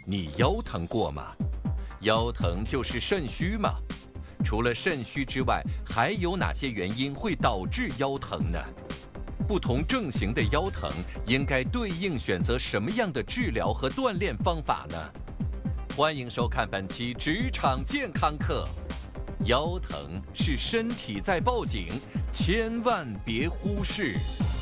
你腰疼过吗？腰疼就是肾虚吗？除了肾虚之外，还有哪些原因会导致腰疼呢？不同症型的腰疼应该对应选择什么样的治疗和锻炼方法呢？欢迎收看本期职场健康课。腰疼是身体在报警，千万别忽视。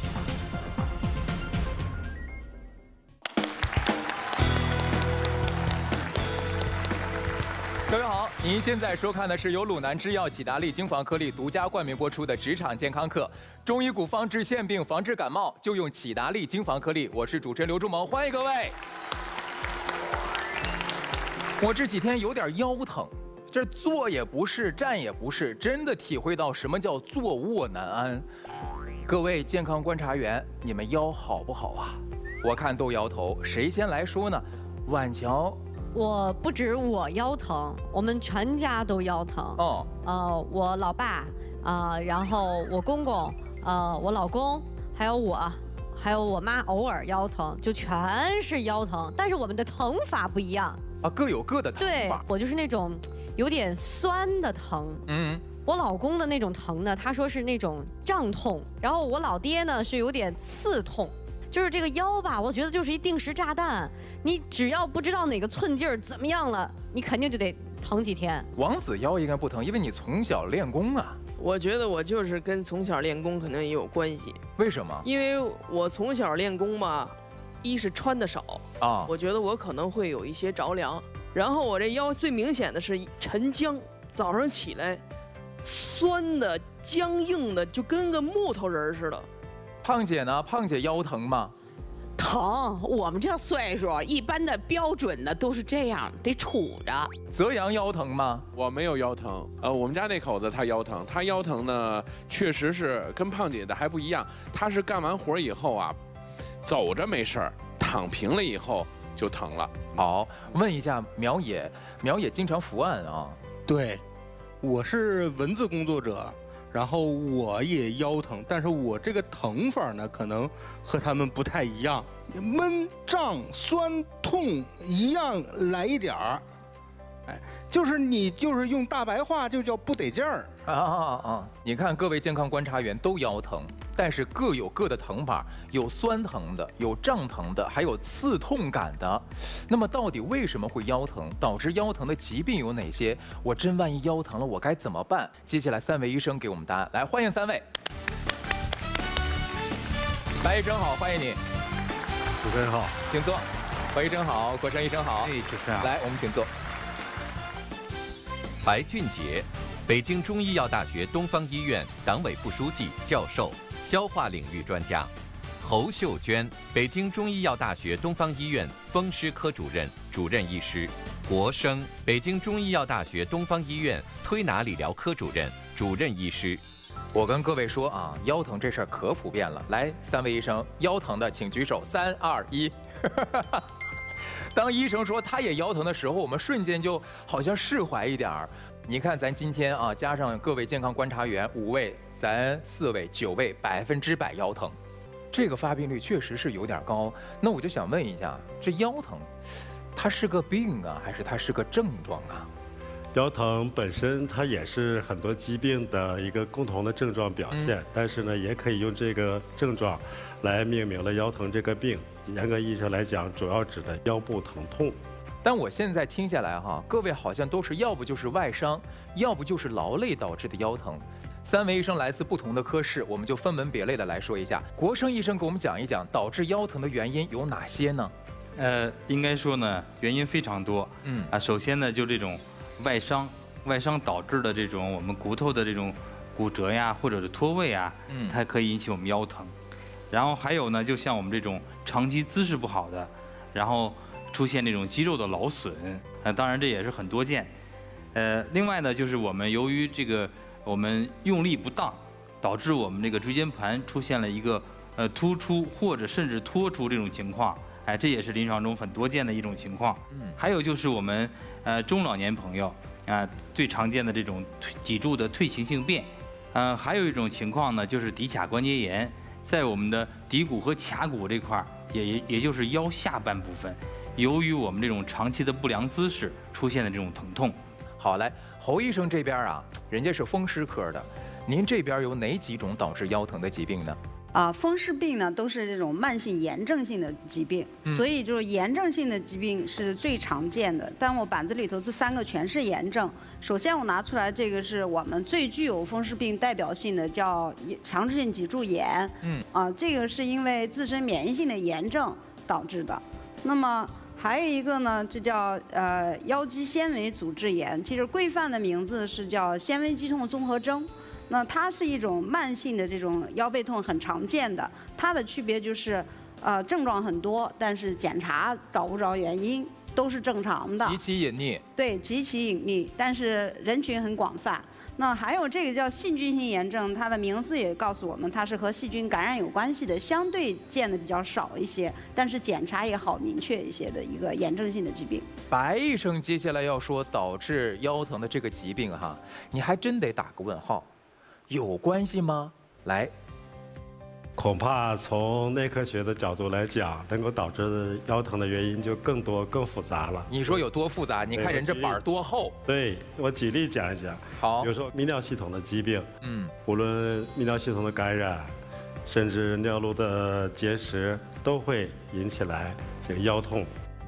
各位好，您现在收看的是由鲁南制药启达利精防颗粒独家冠名播出的职场健康课。中医古方治腺病，防治感冒就用启达利精防颗粒。我是主持人刘忠谋，欢迎各位。我这几天有点腰疼，这坐也不是，站也不是，真的体会到什么叫坐卧难安。各位健康观察员，你们腰好不好啊？我看都摇头，谁先来说呢？婉乔。 我不止我腰疼，我们全家都腰疼。我老爸，然后我公公，我老公，还有我妈，偶尔腰疼，就全是腰疼。但是我们的疼法不一样啊，各有各的疼法。 对，我就是那种有点酸的疼。我老公的那种疼呢，他说是那种胀痛，然后我老爹呢是有点刺痛。就是这个腰吧，我觉得就是一定时炸弹，你只要不知道哪个寸劲儿怎么样了，你肯定就得疼几天。 王子腰应该不疼，因为你从小练功啊。 我觉得我就是跟从小练功可能也有关系。 为什么？ 因为我从小练功嘛，一是穿的少啊，我觉得我可能会有一些着凉。然后我这腰最明显的是沉僵，早上起来酸的僵硬的，就跟个木头人似的。 胖姐呢？胖姐腰疼吗？ 疼，我们这岁数，一般的标准的都是这样，得杵着。 泽阳腰疼吗？ 我没有腰疼，我们家那口子他腰疼，他腰疼呢，确实是跟胖姐的还不一样，他是干完活以后啊，走着没事儿，躺平了以后就疼了。 好，问一下苗野，苗野经常伏案啊？ 对，我是文字工作者。然后我也腰疼，但是我这个疼法呢，可能和他们不太一样，闷、胀、酸、痛一样来一点儿，哎，就是你就是用大白话就叫不得劲儿你看各位健康观察员都腰疼，但是各有各的疼法，有酸疼的，有胀疼的，还有刺痛感的。那么到底为什么会腰疼？导致腰疼的疾病有哪些？我真万一腰疼了，我该怎么办？接下来3位医生给我们答案。来，欢迎3位。白医生好，欢迎你。 主持人好， 请坐。白医生好，国生医生好。 主持人好。 来，我们请坐。 白俊杰，北京中医药大学东方医院党委副书记、教授，消化领域专家；侯秀娟，北京中医药大学东方医院风湿科主任、主任医师；国生，北京中医药大学东方医院推拿理疗科主任、主任医师。 我跟各位说啊，腰疼这事儿可普遍了。来，3位医生，腰疼的请举手。3、2、1。当医生说他也腰疼的时候，我们瞬间就好像释怀一点儿。你看咱今天啊，加上各位健康观察员5位，咱4位9位100%腰疼，这个发病率确实是有点高。那我就想问一下，这腰疼，它是个病啊，还是它是个症状啊？ 腰疼本身它也是很多疾病的一个共同的症状表现，但是呢，也可以用这个症状来命名了腰疼这个病。严格意义上来讲，主要指的腰部疼痛。 但我现在听下来哈，各位好像都是要不就是外伤，要不就是劳累导致的腰疼。3位医生来自不同的科室，我们就分门别类的来说一下。国生医生给我们讲一讲导致腰疼的原因有哪些呢？ 应该说呢，原因非常多。首先呢，就这种外伤导致的这种我们骨头的这种骨折呀，或者是脱位啊，它可以引起我们腰疼。然后还有呢，就像我们这种长期姿势不好的，然后出现这种肌肉的劳损，当然这也是很多见。另外呢，就是我们由于这个我们用力不当，导致我们这个椎间盘出现了一个突出或者甚至脱出这种情况，这也是临床中很多见的一种情况。还有就是我们中老年朋友最常见的这种脊柱的退行性变。还有一种情况呢，就是骶髂关节炎，在我们的骶骨和髂骨这块儿，也就是腰下半部分， 由于我们这种长期的不良姿势出现的这种疼痛。 好嘞，侯医生这边啊，人家是风湿科的，您这边有哪几种导致腰疼的疾病呢？ 风湿病呢都是这种慢性炎症性的疾病，所以就是炎症性的疾病是最常见的。但我板子里头这3个全是炎症。首先我拿出来这个是我们最具有风湿病代表性的，叫强直性脊柱炎。这个是因为自身免疫性的炎症导致的。那么还有一个呢，这叫腰肌纤维组织炎，其实规范的名字是叫纤维肌痛综合征。那它是一种慢性的这种腰背痛，很常见的。它的区别就是，症状很多，但是检查找不着原因，都是正常的。 极其隐匿。对， 极其隐匿，但是人群很广泛。那还有这个叫细菌性炎症，它的名字也告诉我们，它是和细菌感染有关系的，相对见的比较少一些，但是检查也好明确一些的一个炎症性的疾病。 白医生接下来要说导致腰疼的这个疾病哈，你还真得打个问号。有关系吗？来， 恐怕从内科学的角度来讲，能够导致腰疼的原因就更多、更复杂了。 你说有多复杂？你看人这板多厚。 对，我举例讲一讲。 好， 比如说泌尿系统的疾病，无论泌尿系统的感染，甚至尿路的结石，都会引起来这个腰痛。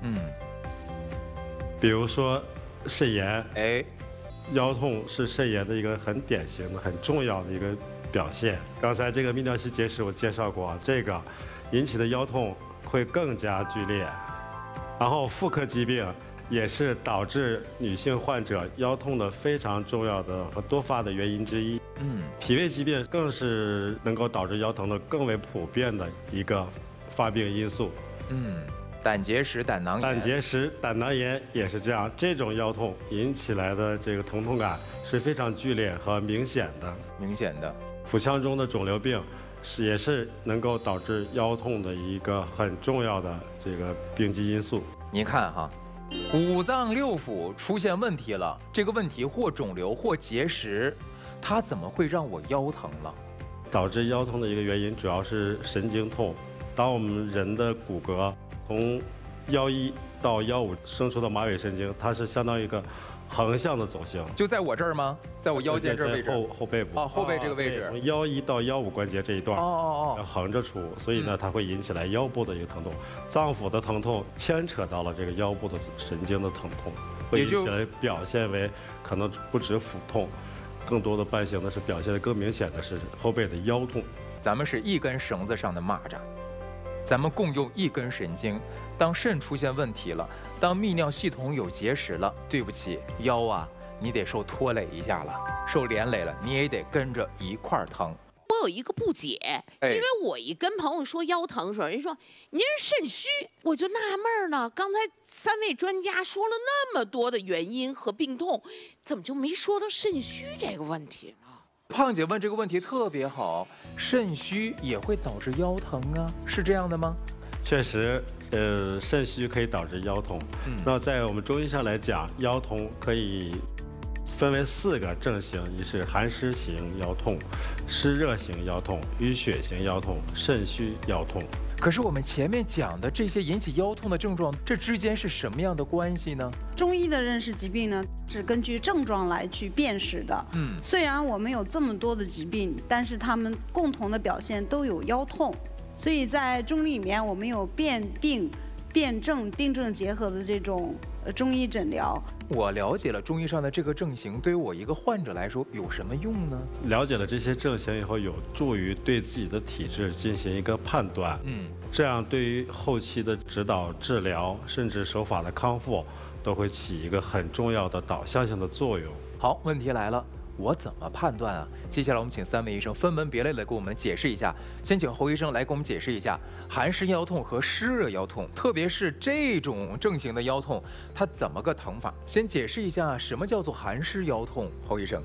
比如说肾炎，腰痛是肾炎的一个很典型的、很重要的一个表现。刚才这个泌尿系结石我介绍过，这个引起的腰痛会更加剧烈。然后妇科疾病也是导致女性患者腰痛的非常重要的和多发的原因之一。脾胃疾病更是能够导致腰疼的更为普遍的一个发病因素。 胆结石、胆囊炎。 胆结石、胆囊炎也是这样。这种腰痛引起来的这个疼痛感是非常剧烈和明显的。腹腔中的肿瘤病也是能够导致腰痛的一个很重要的这个病机因素。 你看哈，五脏六腑出现问题了，这个问题或肿瘤或结石，它怎么会让我腰疼了？ 导致腰痛的一个原因主要是神经痛。当我们人的骨骼从腰1到腰5生出的马尾神经，它是相当于一个横向的走形。 就在我这儿吗？在我腰间这位置？ 后背部。 后背这个位置。 从腰1到腰5关节这一段。横着出，所以呢，它会引起来腰部的一个疼痛。脏腑的疼痛牵扯到了这个腰部的神经的疼痛，会引起来表现为可能不止腹痛，更多的伴行的是表现的更明显的是后背的腰痛。 咱们是一根绳子上的蚂蚱。咱们共用一根神经，当肾出现问题了，当泌尿系统有结石了，对不起，腰啊，你得受拖累一下了，受连累了，你也得跟着一块儿疼。 我有一个不解，因为我一跟朋友说腰疼的时候，人说您是肾虚，我就纳闷呢。刚才3位专家说了那么多的原因和病痛，怎么就没说到肾虚这个问题呢？ 胖姐问这个问题特别好，肾虚也会导致腰疼啊，是这样的吗？ 确实，肾虚可以导致腰痛。那在我们中医上来讲，腰痛可以分为4个症型，一是寒湿型腰痛、湿热型腰痛、淤血型腰痛、肾虚腰痛。 可是我们前面讲的这些引起腰痛的症状，这之间是什么样的关系呢？ 中医的认识疾病呢，是根据症状来去辨识的。虽然我们有这么多的疾病，但是他们共同的表现都有腰痛，所以在中医里面，我们有辨病、辨证、病症结合的这种中医诊疗。 我了解了中医上的这个症型，对于我一个患者来说有什么用呢？ 了解了这些症型以后，有助于对自己的体质进行一个判断。这样对于后期的指导治疗，甚至手法的康复，都会起一个很重要的导向性的作用。 好，问题来了。我怎么判断啊？接下来我们请3位医生分门别类的给我们解释一下。先请侯医生来给我们解释一下寒湿腰痛和湿热腰痛，特别是这种症型的腰痛，它怎么个疼法？先解释一下什么叫做寒湿腰痛，侯医生。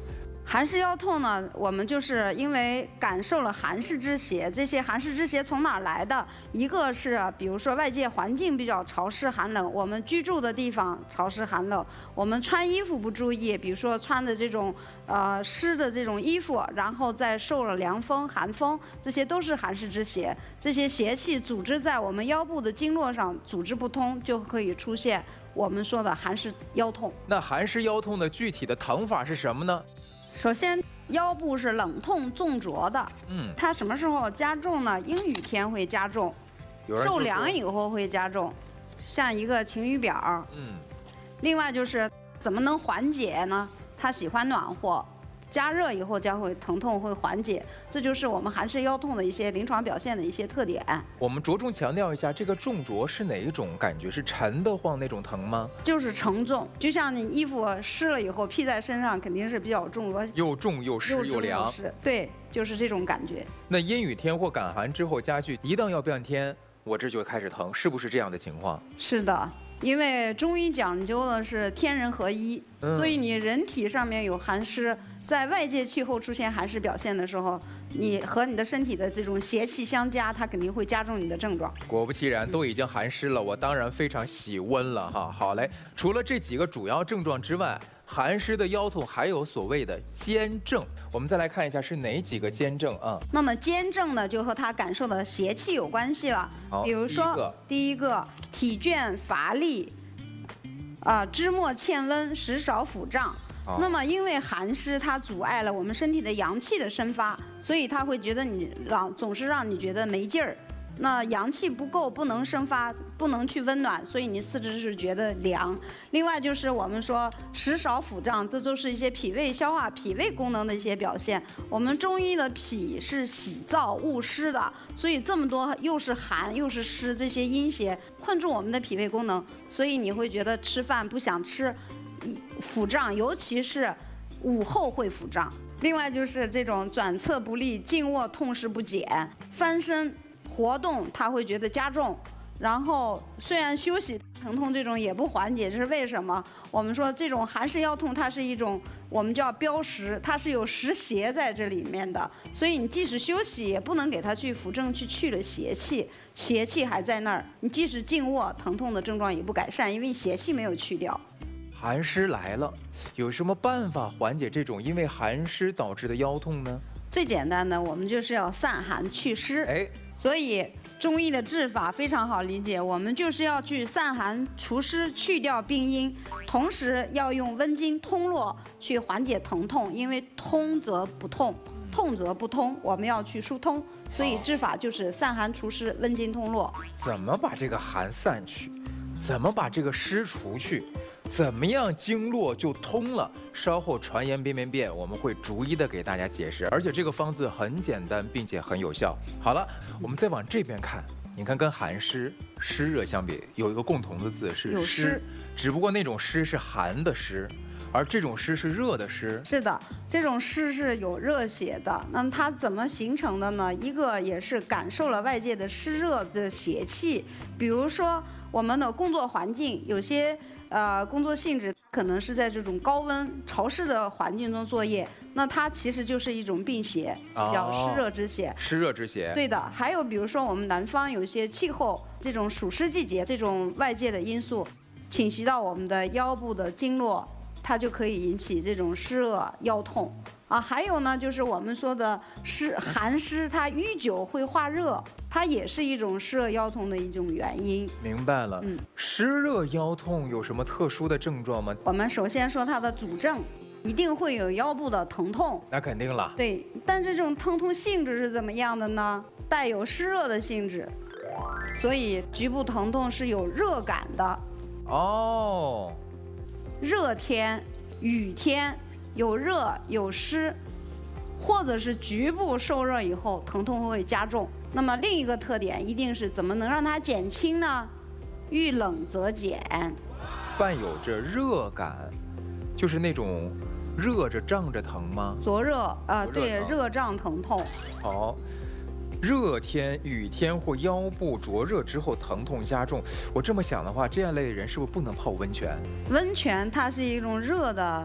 寒湿腰痛呢，我们就是因为感受了寒湿之邪。这些寒湿之邪从哪儿来的？一个是比如说外界环境比较潮湿寒冷，我们居住的地方潮湿寒冷，我们穿衣服不注意，比如说穿的这种湿的这种衣服，然后再受了凉风、寒风，这些都是寒湿之邪。这些邪气组织在我们腰部的经络上，组织不通，就可以出现我们说的寒湿腰痛。 那寒湿腰痛的具体的疼法是什么呢？ 首先，腰部是冷痛重灼的，它什么时候加重呢？阴雨天会加重，受凉以后会加重，像一个晴雨表。另外就是怎么能缓解呢？它喜欢暖和。加热以后将会疼痛会缓解，这就是我们寒湿腰痛的一些临床表现的一些特点。 我们着重强调一下，这个重灼是哪一种感觉？是沉得慌那种疼吗？ 就是沉重，就像你衣服湿了以后披在身上，肯定是比较重， 又重又湿又凉。 对，就是这种感觉。 那阴雨天或感寒之后加剧，一到要变天，我这就开始疼，是不是这样的情况？ 是的。因为中医讲究的是天人合一，所以你人体上面有寒湿，在外界气候出现寒湿表现的时候，你和你的身体的这种邪气相加，它肯定会加重你的症状。 果不其然，都已经寒湿了，我当然非常喜温了哈。好嘞，除了这几个主要症状之外，寒湿的腰痛还有所谓的兼症，我们再来看一下是哪几个兼症啊？ 那么兼症呢，就和他感受的邪气有关系了。比如说，第一个体倦乏力，肢末欠温，食少腹胀。那么因为寒湿它阻碍了我们身体的阳气的生发，所以它会觉得你总是让你觉得没劲儿。那阳气不够，不能生发，不能去温暖，所以你四肢是觉得凉。另外就是我们说食少腹胀，这都是一些脾胃消化、脾胃功能的一些表现。我们中医的脾是喜燥恶湿的，所以这么多又是寒又是湿这些阴邪困住我们的脾胃功能，所以你会觉得吃饭不想吃，腹胀，尤其是午后会腹胀。另外就是这种转侧不利、静卧痛时不减、翻身活动它会觉得加重，然后虽然休息疼痛这种也不缓解，这是为什么？我们说这种寒湿腰痛它是一种我们叫标实，它是有实邪在这里面的，所以你即使休息也不能给它去扶正去了邪气，邪气还在那儿，你即使静卧疼痛的症状也不改善，因为邪气没有去掉。 寒湿来了，有什么办法缓解这种因为寒湿导致的腰痛呢？ 最简单的，我们就是要散寒祛湿。所以中医的治法非常好理解，我们就是要去散寒除湿，去掉病因，同时要用温经通络去缓解疼痛，因为通则不痛，痛则不通，我们要去疏通，所以治法就是散寒除湿，温经通络。 怎么把这个寒散去？怎么把这个湿除去？怎么样经络就通了？稍后传言变，我们会逐一的给大家解释。而且这个方子很简单，并且很有效。好了，我们再往这边看，你看跟寒湿、湿热相比，有一个共同的字是湿，只不过那种湿是寒的湿，而这种湿是热的湿。 是的，这种湿是有热邪的。那么它怎么形成的呢？一个也是感受了外界的湿热的邪气，比如说我们的工作环境，有些工作性质可能是在这种高温潮湿的环境中作业，那它其实就是一种病邪，叫湿热之邪。 湿热之邪。 对的。还有比如说我们南方有一些气候，这种暑湿季节，这种外界的因素侵袭到我们的腰部的经络，它就可以引起这种湿热腰痛。还有呢，就是我们说的寒湿，它淤久会化热，它也是一种湿热腰痛的一种原因。 明白了。湿热腰痛有什么特殊的症状吗？ 我们首先说它的主症，一定会有腰部的疼痛。 那肯定了。 对，但这种疼痛性质是怎么样的呢？带有湿热的性质，所以局部疼痛是有热感的。热天、雨天。有热有湿，或者是局部受热以后疼痛会加重。那么另一个特点一定是怎么能让它减轻呢？遇冷则减。 伴有着热感，就是那种热着胀着疼吗？ 灼热对，热胀疼痛。 好。热天、雨天或腰部灼热之后疼痛加重，我这么想的话，这样类人是不是不能泡温泉？ 温泉它是一种热的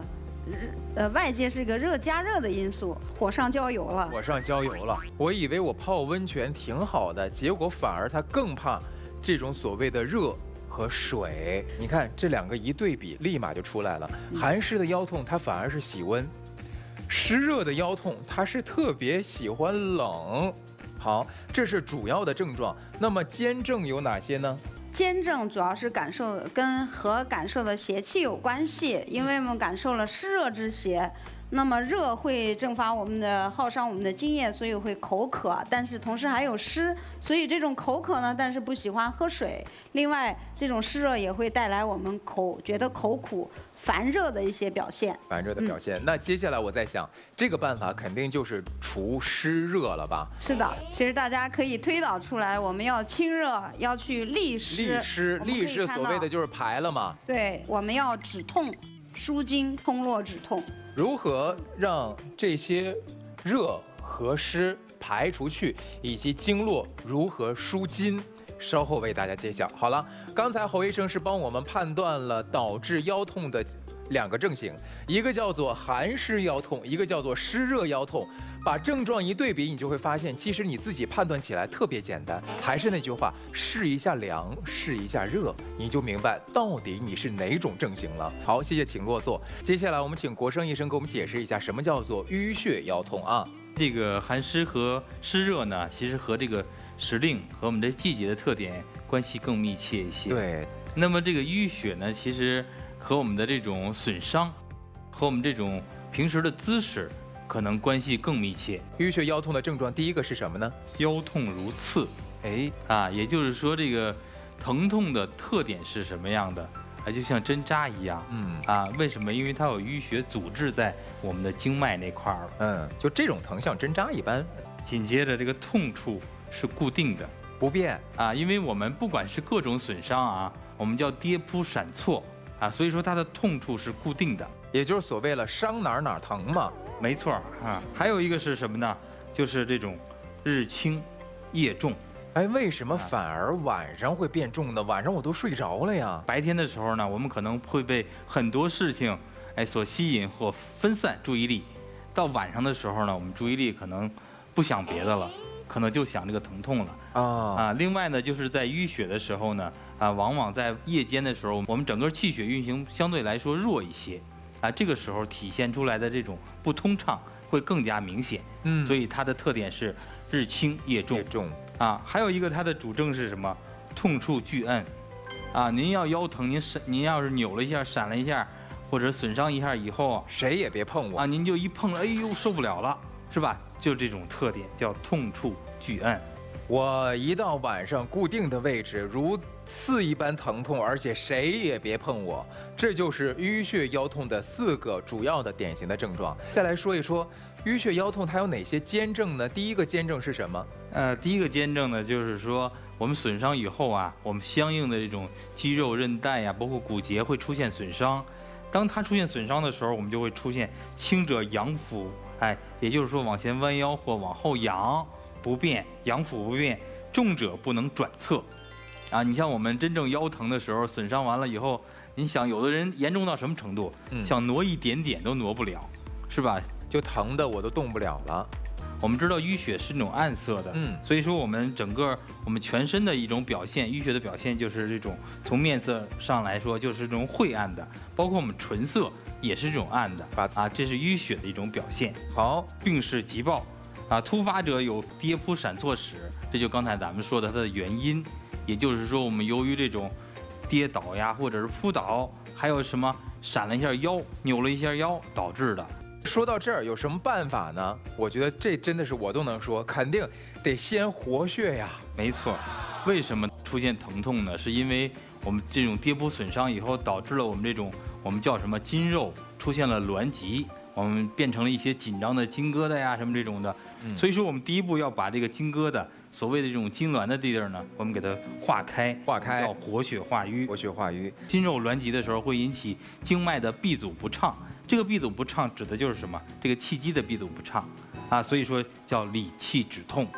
外界是一个加热的因素，火上浇油了。 火上浇油了，我以为我泡温泉挺好的，结果反而它更怕这种所谓的热和水。你看这两个一对比，立马就出来了。寒湿的腰痛它反而是喜温，湿热的腰痛它是特别喜欢冷。好，这是主要的症状。那么兼症有哪些呢？ 兼症主要是和感受的邪气有关系，因为我们感受了湿热之邪，那么热会蒸发耗伤我们的津液，所以会口渴，但是同时还有湿，所以这种口渴呢，但是不喜欢喝水。另外，这种湿热也会带来我们觉得口苦、烦热的一些表现。 烦热的表现。那接下来我在想，这个办法肯定就是除湿热了吧？ 是的，其实大家可以推导出来，我们要清热，要去利湿。 利湿所谓的就是排了嘛。 对，我们要止痛、舒筋、通络止痛。 如何让这些热和湿排除去，以及经络如何舒筋？稍后为大家揭晓。好了，刚才侯医生是帮我们判断了导致腰痛的2个症型，一个叫做寒湿腰痛，一个叫做湿热腰痛。把症状一对比，你就会发现，其实你自己判断起来特别简单。还是那句话，试一下凉，试一下热，你就明白到底你是哪种症型了。好，谢谢，请落座。接下来我们请国生医生给我们解释一下什么叫做淤血腰痛啊？ 这个寒湿和湿热呢，其实和这个时令和我们这季节的特点关系更密切一些。 对。 那么这个淤血呢，其实和我们的这种损伤，和我们这种平时的姿势可能关系更密切。 淤血腰痛的症状第一个是什么呢？ 腰痛如刺。也就是说这个疼痛的特点是什么样的？就像针扎一样。为什么？因为它有淤血阻滞在我们的经脉那块儿了。就这种疼像针扎一般。 紧接着这个痛处是固定的， 不变因为我们不管是各种损伤我们叫跌扑闪挫所以说它的痛处是固定的， 也就是所谓的伤哪儿疼嘛。 没错还有一个是什么呢？就是这种日轻夜重。 为什么反而晚上会变重呢？晚上我都睡着了呀。 白天的时候呢，我们可能会被很多事情所吸引或分散注意力，到晚上的时候呢，我们注意力可能不想别的了，可能就想这个疼痛了另外呢，就是在淤血的时候呢往往在夜间的时候，我们整个气血运行相对来说弱一些这个时候体现出来的这种不通畅会更加明显。所以它的特点是日轻夜重。还有一个它的主症是什么？痛处巨摁您要腰疼，您要是扭了一下、闪了一下，或者损伤一下以后谁也别碰我您就一碰了，哎呦受不了了，是吧？就这种特点叫痛处巨摁。 我一到晚上固定的位置如刺一般疼痛，而且谁也别碰我，这就是淤血腰痛的4个主要的典型的症状。再来说一说淤血腰痛它有哪些兼症呢？第一个兼症是什么？ 第一个兼症呢，就是说我们损伤以后我们相应的这种肌肉、韧带包括骨节会出现损伤。当它出现损伤的时候，我们就会出现轻者仰俯，也就是说往前弯腰或往后仰不变，仰俯不变；重者不能转侧。你像我们真正腰疼的时候，损伤完了以后，你想有的人严重到什么程度？想挪一点点都挪不了，是吧？ 就疼的我都动不了了。 我们知道淤血是那种暗色的，所以说我们全身的一种表现，淤血的表现就是这种从面色上来说就是这种晦暗的，包括我们唇色也是这种暗的这是淤血的一种表现。 好， 病势急暴突发者有跌扑闪挫史，这就刚才咱们说的它的原因，也就是说我们由于这种跌倒或者是扑倒，还有什么闪了一下腰、扭了一下腰导致的。 说到这儿有什么办法呢？我觉得这真的是我都能说，肯定得先活血呀。 没错，为什么出现疼痛呢？是因为我们这种跌扑损伤以后，导致了我们这种我们叫什么筋肉出现了挛急，我们变成了一些紧张的筋疙瘩什么这种的。所以说我们第一步要把这个筋疙瘩，所谓的这种痉挛的地儿呢，我们给它化开，叫活血化瘀。筋肉挛急的时候会引起经脉的闭阻不畅。这个闭阻不畅指的就是什么？这个气机的闭阻不畅所以说叫理气止痛。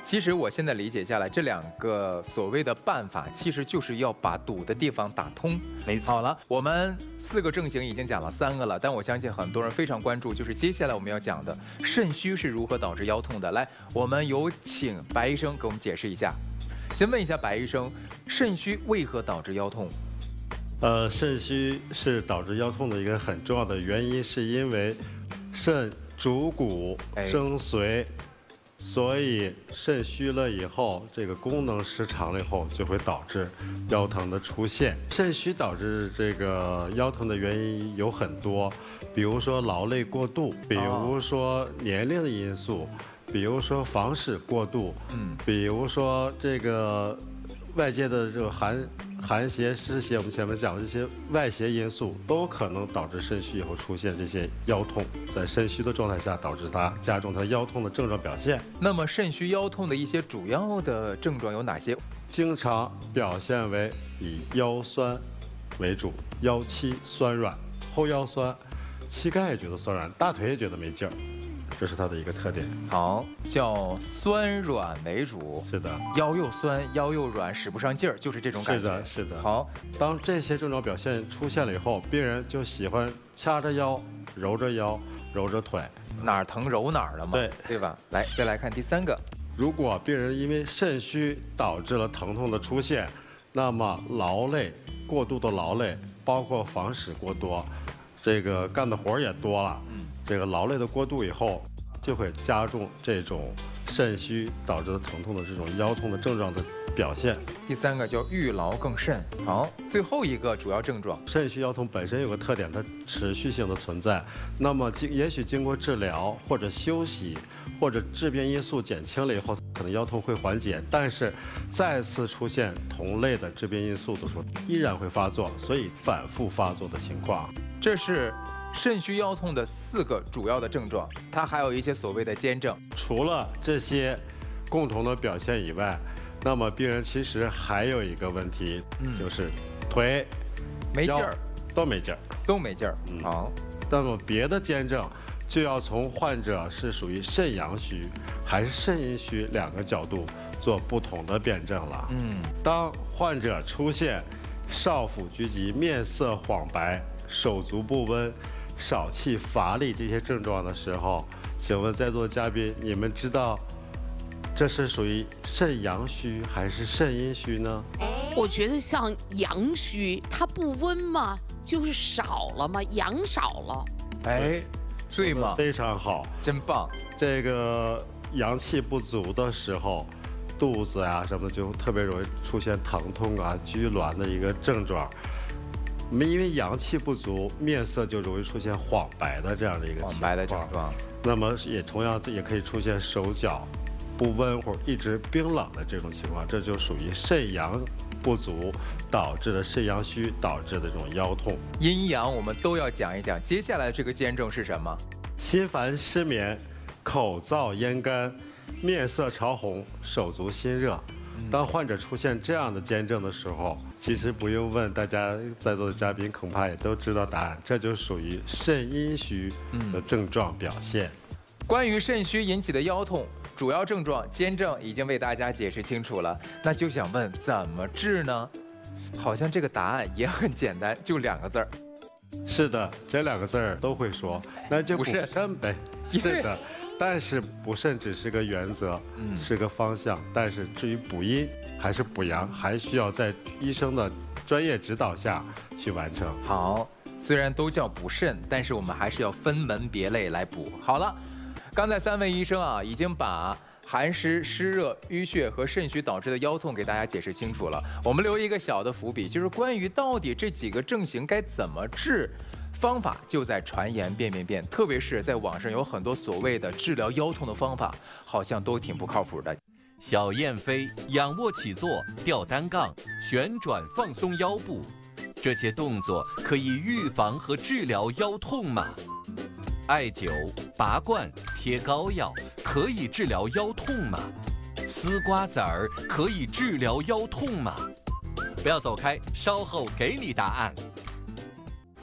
其实我现在理解下来，这2个所谓的办法，其实就是要把堵的地方打通。 没错。 好了，我们4个症型已经讲了3个了，但我相信很多人非常关注，就是接下来我们要讲的肾虚是如何导致腰痛的。来，我们有请白医生给我们解释一下。先问一下白医生，肾虚为何导致腰痛？ 肾虚是导致腰痛的一个很重要的原因，是因为肾主骨生髓，所以肾虚了以后，这个功能失常了以后，就会导致腰疼的出现。肾虚导致这个腰疼的原因有很多，比如说劳累过度，比如说年龄的因素，比如说房事过度，比如说这个外界的这个寒邪、湿邪，我们前面讲的这些外邪因素，都可能导致肾虚以后出现这些腰痛。在肾虚的状态下，导致它加重它腰痛的症状表现。 那么肾虚腰痛的一些主要的症状有哪些？ 经常表现为以腰酸为主，腰膝酸软，后腰酸，膝盖也觉得酸软，大腿也觉得没劲儿。这是它的一个特点。 好，叫酸软为主。 是的， 腰又酸，腰又软，使不上劲儿，就是这种感觉。 是的，是的。 好， 当这些症状表现出现了以后，病人就喜欢掐着腰、揉着腰、揉着腿， 哪儿疼揉哪儿了嘛？对吧？来，再来看第3个。 如果病人因为肾虚导致了疼痛的出现，那么劳累、过度的劳累，包括房事过多，这个干的活也多了。这个劳累的过度以后，就会加重这种肾虚导致的疼痛的这种腰痛的症状的表现。 第3个叫遇劳更甚。好，最后一个主要症状， 肾虚腰痛本身有个特点，它持续性的存在。那么也许经过治疗或者休息或者致病因素减轻了以后，可能腰痛会缓解，但是再次出现同类的致病因素的时候，依然会发作，所以反复发作的情况。 这是肾虚腰痛的4个主要的症状，它还有一些所谓的兼症。 除了这些共同的表现以外，那么病人其实还有一个问题，就是腿没劲儿， 都没劲儿， 都没劲儿。好， 那么别的兼症就要从患者是属于肾阳虚还是肾阴虚2个角度做不同的辩证了。当患者出现少腹拘急、面色黄白、手足不温、少气乏力这些症状的时候，请问在座的嘉宾，你们知道这是属于肾阳虚还是肾阴虚呢？ 我觉得像阳虚，它不温嘛，就是少了嘛，阳少了。 哎，对吗？ 非常好， 真棒。 这个阳气不足的时候，肚子啊什么就特别容易出现疼痛啊、拘挛的一个症状。因为阳气不足，面色就容易出现黄白的这样的一个黄白的症状。 那么也同样也可以出现手脚不温或者一直冰冷的这种情况，这就属于肾阳不足导致的肾阳虚导致的这种腰痛。 阴阳我们都要讲一讲。接下来这个兼症是什么？ 心烦失眠、口燥咽干、面色潮红、手足心热。当患者出现这样的兼症的时候，其实不用问，大家在座的嘉宾恐怕也都知道答案，这就属于肾阴虚的症状表现。 关于肾虚引起的腰痛主要症状、兼症已经为大家解释清楚了，那就想问怎么治呢？好像这个答案也很简单，就2个字儿。 是的，这2个字儿都会说，那就补肾呗。是的。但是补肾只是个原则，是个方向。但是至于补阴还是补阳，还需要在医生的专业指导下去完成。 好，虽然都叫补肾，但是我们还是要分门别类来补。好了，刚才3位医生啊，已经把寒湿、湿热、淤血和肾虚导致的腰痛给大家解释清楚了。我们留一个小的伏笔，就是关于到底这几个症型该怎么治。方法就在传言变，特别是在网上有很多所谓的治疗腰痛的方法，好像都挺不靠谱的。 小燕飞、仰卧起坐、吊单杠、旋转放松腰部，这些动作可以预防和治疗腰痛吗？艾灸、拔罐、贴膏药可以治疗腰痛吗？丝瓜子儿可以治疗腰痛吗？不要走开，稍后给你答案。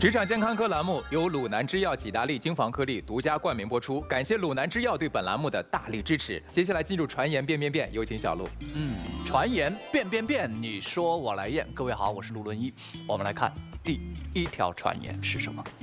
职场健康课栏目由鲁南制药、济达利精防颗粒独家冠名播出，感谢鲁南制药对本栏目的大力支持。接下来进入传言变变变，有请小鹿。 传言变变变，你说我来验。各位好，我是陆伦一，我们来看第一条传言是什么？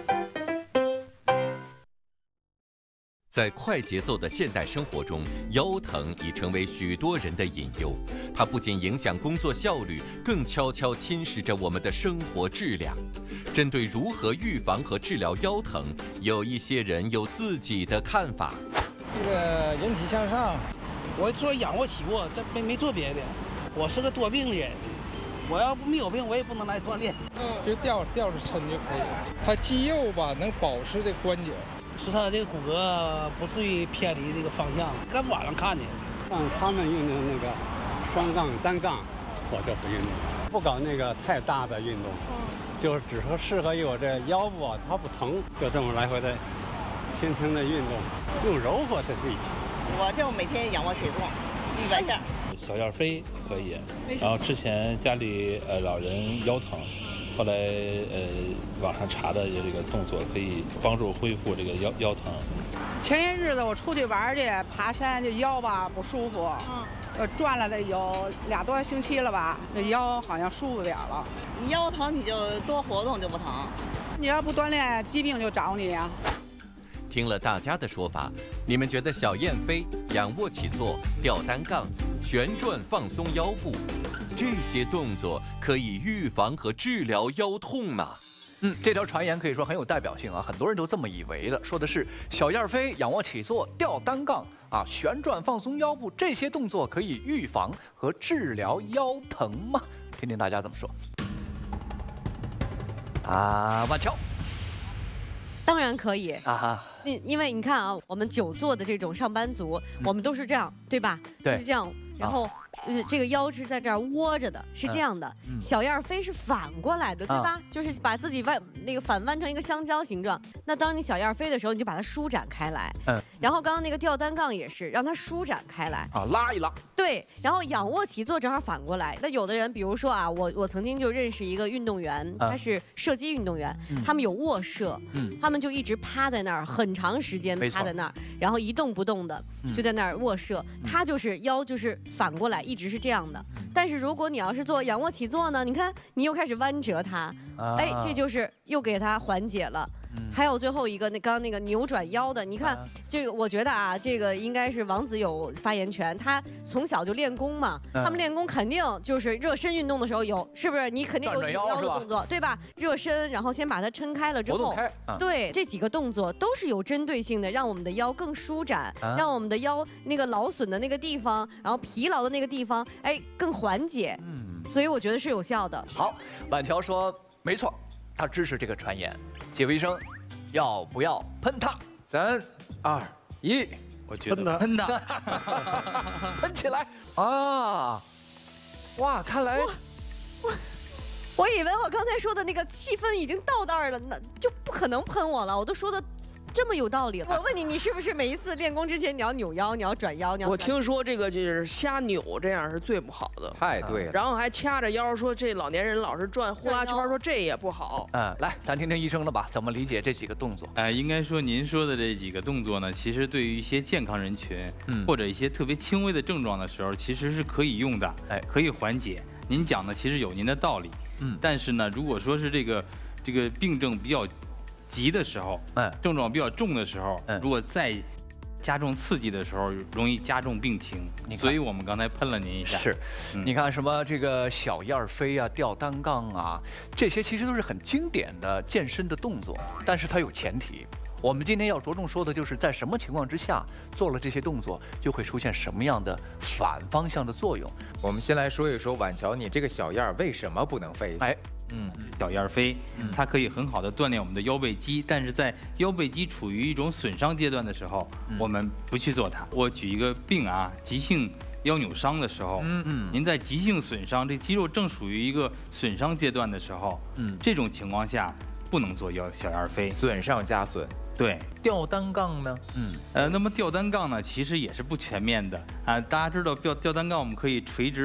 在快节奏的现代生活中，腰疼已成为许多人的隐忧。它不仅影响工作效率，更悄悄侵蚀着我们的生活质量。针对如何预防和治疗腰疼，有一些人有自己的看法。 这个人体向上，我做仰卧起卧，这没做别的。我是个多病的人，我要不没有病，我也不能来锻炼。 就吊着抻就可以了。它肌肉吧能保持这关节。 使他这个骨骼不至于偏离这个方向。在网上看的， 让他们运动那个双杠、单杠，我就不运动，不搞那个太大的运动，就是只适合于我这腰部啊，它不疼，就这么来回的轻轻的运动，用柔和的力气。 我就每天仰卧起坐100下。 小燕飞可以，然后之前家里老人腰疼。后来网上查的这个动作可以帮助恢复这个腰疼。 前些日子我出去玩去，爬山这腰吧不舒服，转了得有2多星期了吧，这腰好像舒服点了。 你腰疼你就多活动就不疼， 你要不锻炼，疾病就找你呀。 听了大家的说法，你们觉得小燕飞、仰卧起坐、吊单杠、旋转放松腰部这些动作可以预防和治疗腰痛吗？ 这条传言可以说很有代表性啊，很多人都这么以为的，说的是小燕飞、仰卧起坐、吊单杠啊、旋转放松腰部这些动作可以预防和治疗腰疼吗？听听大家怎么说。万乔。 当然可以啊哈， 因为你看啊，我们久坐的这种上班族，我们都是这样，对吧？ 对， 是这样，然后这个腰是在这儿窝着的，是这样的。小燕飞是反过来的，对吧？就是把自己反弯成一个香蕉形状。那当你小燕飞的时候，你就把它舒展开来。然后刚刚那个吊单杠也是让它舒展开来啊，拉一拉。 对，然后仰卧起坐正好反过来。那有的人，比如说啊，我曾经就认识一个运动员，他是射击运动员，他们有卧射，他们就一直趴在那儿很长时间趴在那儿，然后一动不动的就在那儿卧射。他就是腰就是反过来，一直是这样的。但是如果你要是做仰卧起坐呢，你看你又开始弯折它，这就是又给它缓解了。还有最后一个刚刚那个扭转腰的，你看这个，我觉得啊，这个应该是王子有发言权，他从小就练功嘛，他们练功肯定就是热身运动的时候有，是不是？你肯定有扭腰的动作，对吧？热身，然后先把它撑开了之后，对，这几个动作都是有针对性的，让我们的腰更舒展，让我们的腰那个劳损的那个地方，然后疲劳的那个地方，更缓解。所以我觉得是有效的。 好，板桥说没错，他支持这个传言。解卫生，要不要喷它 ？3、2、1， 我觉得喷它，喷起来啊！哇，看来我以为我刚才说的那个气氛已经到那儿了，那就不可能喷我了。我都说的这么有道理了。我问你，你是不是每一次练功之前你要扭腰，你要转腰？ 我听说这个就是瞎扭，这样是最不好的。 太对了。 然后还掐着腰说这老年人老是转呼啦圈，说这也不好。 来，咱听听医生的吧，怎么理解这几个动作？ 应该说您说的这几个动作呢，其实对于一些健康人群，或者一些特别轻微的症状的时候，其实是可以用的，可以缓解。您讲的其实有您的道理，但是呢，如果说是这个病症比较急的时候，症状比较重的时候，如果再加重刺激的时候，容易加重病情。所以我们刚才喷了您一下。 是，你看什么这个小燕飞啊、吊单杠啊，这些其实都是很经典的健身的动作，但是它有前提。我们今天要着重说的就是在什么情况之下做了这些动作，就会出现什么样的反方向的作用。 我们先来说一说晚乔，你这个小燕为什么不能飞？ 小燕飞，它可以很好的锻炼我们的腰背肌，但是在腰背肌处于一种损伤阶段的时候，我们不去做它。我举一个病啊，急性腰扭伤的时候，您在急性损伤，这肌肉正属于一个损伤阶段的时候，这种情况下不能做小燕飞， 损上加损。 对， 吊单杠呢？ 那么吊单杠呢，其实也是不全面的啊。大家知道吊单杠我们可以垂直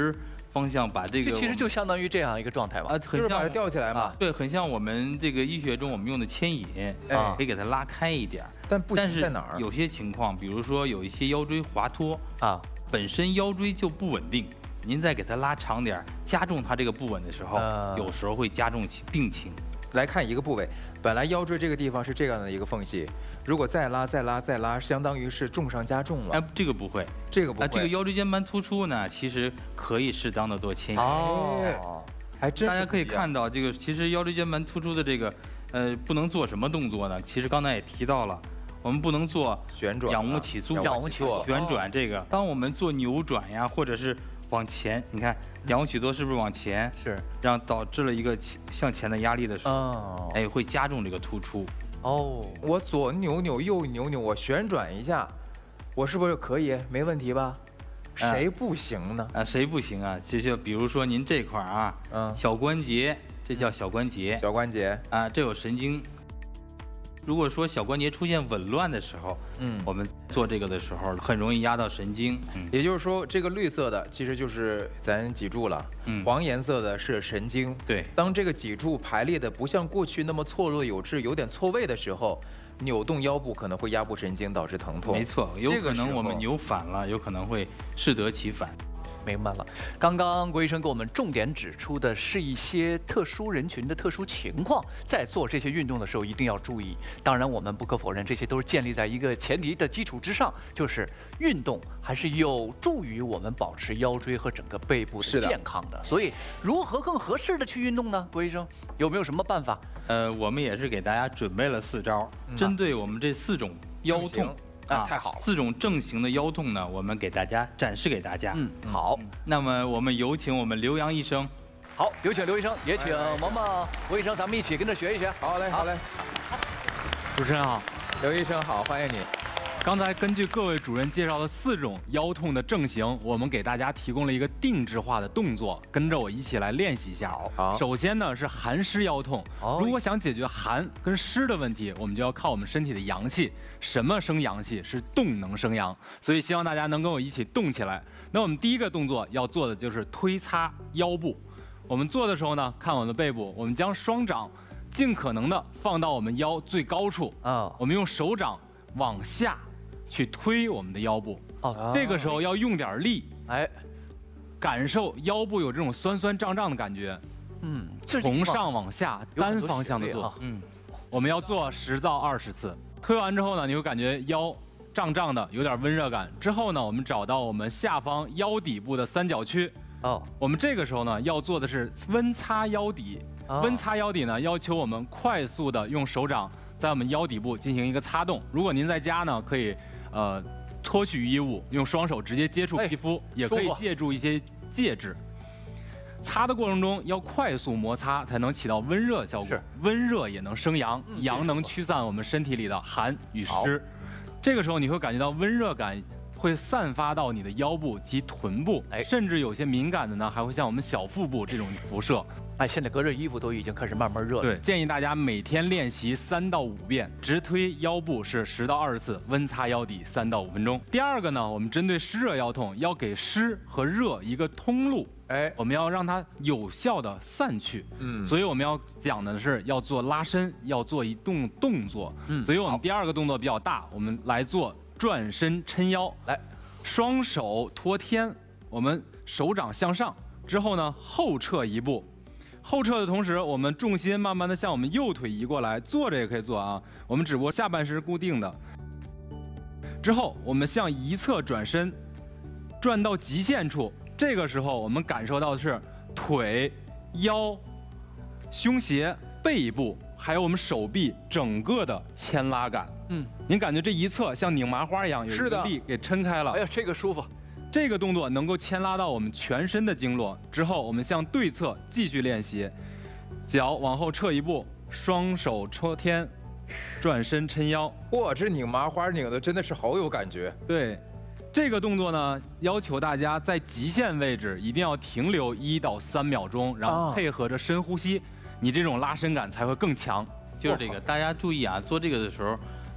方向把这个， 其实就相当于这样一个状态嘛， 很像把它吊起来嘛。 对，很像我们这个医学中我们用的牵引，可以给它拉开一点。 但不行在哪儿？ 有些情况，比如说有一些腰椎滑脱啊，本身腰椎就不稳定，您再给它拉长点，加重它这个不稳的时候，有时候会加重病情。 来看一个部位，本来腰椎这个地方是这样的一个缝隙，如果再拉、再拉、再拉，相当于是重上加重了。 哎，这个不会， 这个不会。 这个腰椎间盘突出呢，其实可以适当的做牵引。 哦，还真。 大家可以看到，这个其实腰椎间盘突出的这个，不能做什么动作呢？其实刚才也提到了，我们不能做旋转、 仰卧起坐、旋转这个。当我们做扭转呀，或者是往前，你看仰卧起坐是不是往前？ 是， 让导致了一个向前的压力的时候，哎，会加重这个突出。 哦，我左扭扭，右扭扭，我旋转一下，我是不是可以？没问题吧？谁不行呢？ 谁不行啊？就比如说您这块儿啊，小关节，这叫小关节。 小关节啊，这有神经。如果说小关节出现紊乱的时候，我们做这个的时候很容易压到神经。 也就是说，这个绿色的其实就是咱脊柱了，黄颜色的是神经。 对， 当这个脊柱排列的不像过去那么错落有致，有点错位的时候，扭动腰部可能会压迫神经，导致疼痛。 没错，有可能我们扭反了，有可能会适得其反。 明白了，刚刚郭医生给我们重点指出的是一些特殊人群的特殊情况，在做这些运动的时候一定要注意。当然，我们不可否认，这些都是建立在一个前提的基础之上，就是运动还是有助于我们保持腰椎和整个背部的健康的。所以，如何更合适的去运动呢？郭医生有没有什么办法？ 我们也是给大家准备了4招，针对我们这4种腰痛。 太好了 ！4种正形的腰痛呢，我们给大家展示给大家。 好。 那么我们有请我们刘洋医生。 好，有请刘医生，也请萌萌、郭医生，咱们一起跟着学一学。 好嘞，好嘞。 主持人好， 刘医生好，欢迎你。 刚才根据各位主任介绍的4种腰痛的症型，我们给大家提供了一个定制化的动作，跟着我一起来练习一下。 好， 首先呢是寒湿腰痛。如果想解决寒跟湿的问题，我们就要靠我们身体的阳气。什么生阳气？是动能生阳。所以希望大家能跟我一起动起来。那我们第一个动作要做的就是推擦腰部。我们做的时候呢，看我们的背部，我们将双掌尽可能的放到我们腰最高处。我们用手掌往下去推我们的腰部，这个时候要用点力，感受腰部有这种酸酸胀胀的感觉，从上往下单方向的做，我们要做10到20次。推完之后呢，你会感觉腰胀胀的，有点温热感。之后呢，我们找到我们下方腰底部的三角区，我们这个时候呢要做的是温擦腰底。温擦腰底呢，要求我们快速的用手掌在我们腰底部进行一个擦动。如果您在家呢，可以脱去衣物，用双手直接接触皮肤，也可以借助一些介质。擦的过程中要快速摩擦，才能起到温热效果。温热也能生阳，阳能驱散我们身体里的寒与湿。这个时候你会感觉到温热感会散发到你的腰部及臀部，甚至有些敏感的呢，还会像我们小腹部这种辐射。 现在隔着衣服都已经开始慢慢热了。 对，建议大家每天练习3到5遍，直推腰部是10到20次，温擦腰底3到5分钟。第二个呢，我们针对湿热腰痛，要给湿和热一个通路，我们要让它有效的散去。所以我们要讲的是要做拉伸，要做一动作。所以我们第二个动作比较大，我们来做转身抻腰。来，双手托天，我们手掌向上，之后呢后撤一步。后撤的同时，我们重心慢慢的向我们右腿移过来，坐着也可以做啊。我们只不过下半身是固定的。之后我们向一侧转身，转到极限处。这个时候我们感受到的是腿、腰、胸胁、背部，还有我们手臂整个的牵拉感。您感觉这一侧像拧麻花一样，有一个力给撑开了。 哎呀，这个舒服。 这个动作能够牵拉到我们全身的经络。之后我们向对侧继续练习，脚往后撤一步，双手托天，转身抻腰。 哇，这拧麻花拧的真的是好有感觉。 对，这个动作呢，要求大家在极限位置一定要停留1到3秒钟，然后配合着深呼吸，你这种拉伸感才会更强。 就是这个，大家注意啊，做这个的时候，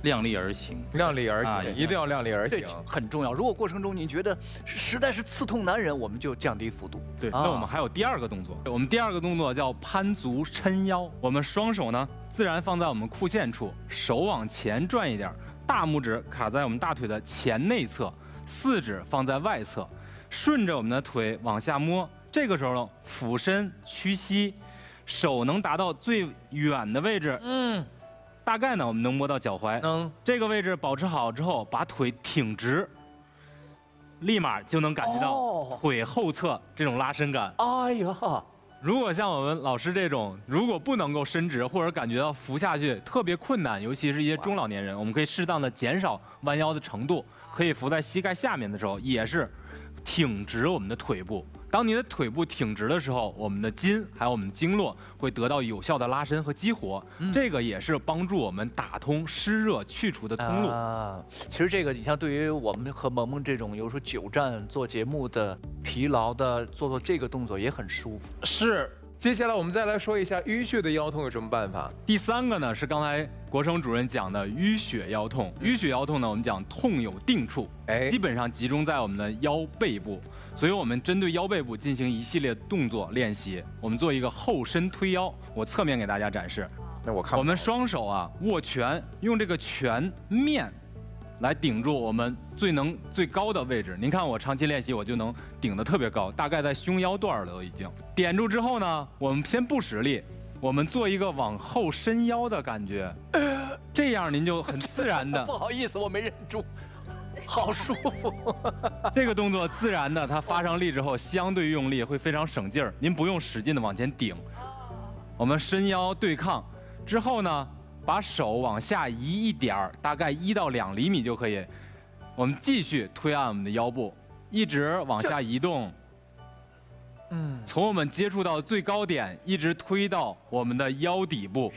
量力而行， 量力而行，一定要量力而行， 很重要。如果过程中你觉得实在是刺痛难忍，我们就降低幅度。 对，那我们还有第二个动作，我们第二个动作叫攀足抻腰。我们双手呢自然放在我们裤线处，手往前转一点，大拇指卡在我们大腿的前内侧，四指放在外侧，顺着我们的腿往下摸。这个时候呢，俯身屈膝，手能达到最远的位置。大概呢，我们能摸到脚踝。这个位置保持好之后，把腿挺直，立马就能感觉到腿后侧这种拉伸感。 哎呀， 如果像我们老师这种，如果不能够伸直，或者感觉到扶下去特别困难，尤其是一些中老年人，我们可以适当的减少弯腰的程度，可以扶在膝盖下面的时候，也是挺直我们的腿部。当你的腿部挺直的时候，我们的筋还有我们的经络会得到有效的拉伸和激活，这个也是帮助我们打通湿热去除的通路。 其实这个你像对于我们和萌萌这种有时候久站做节目的疲劳的，做这个动作也很舒服。 是。接下来我们再来说一下淤血的腰痛有什么办法。 第三个呢是刚才国成主任讲的淤血腰痛。淤血腰痛呢，我们讲痛有定处，基本上集中在我们的腰背部，所以我们针对腰背部进行一系列动作练习。我们做一个后伸推腰，我侧面给大家展示。 那我看我们双手啊握拳，用这个拳面来顶住我们最高的位置。您看我长期练习，我就能顶得特别高，大概在胸腰段了都已经。点住之后呢，我们先不使力，我们做一个往后伸腰的感觉，这样您就很自然的。 不好意思，我没忍住，好舒服。 这个动作自然的，它发上力之后，相对用力会非常省劲儿，您不用使劲的往前顶。我们伸腰对抗之后呢，把手往下移一点儿，大概1到2厘米就可以。我们继续推按我们的腰部，一直往下移动。从我们接触到最高点，一直推到我们的腰底部，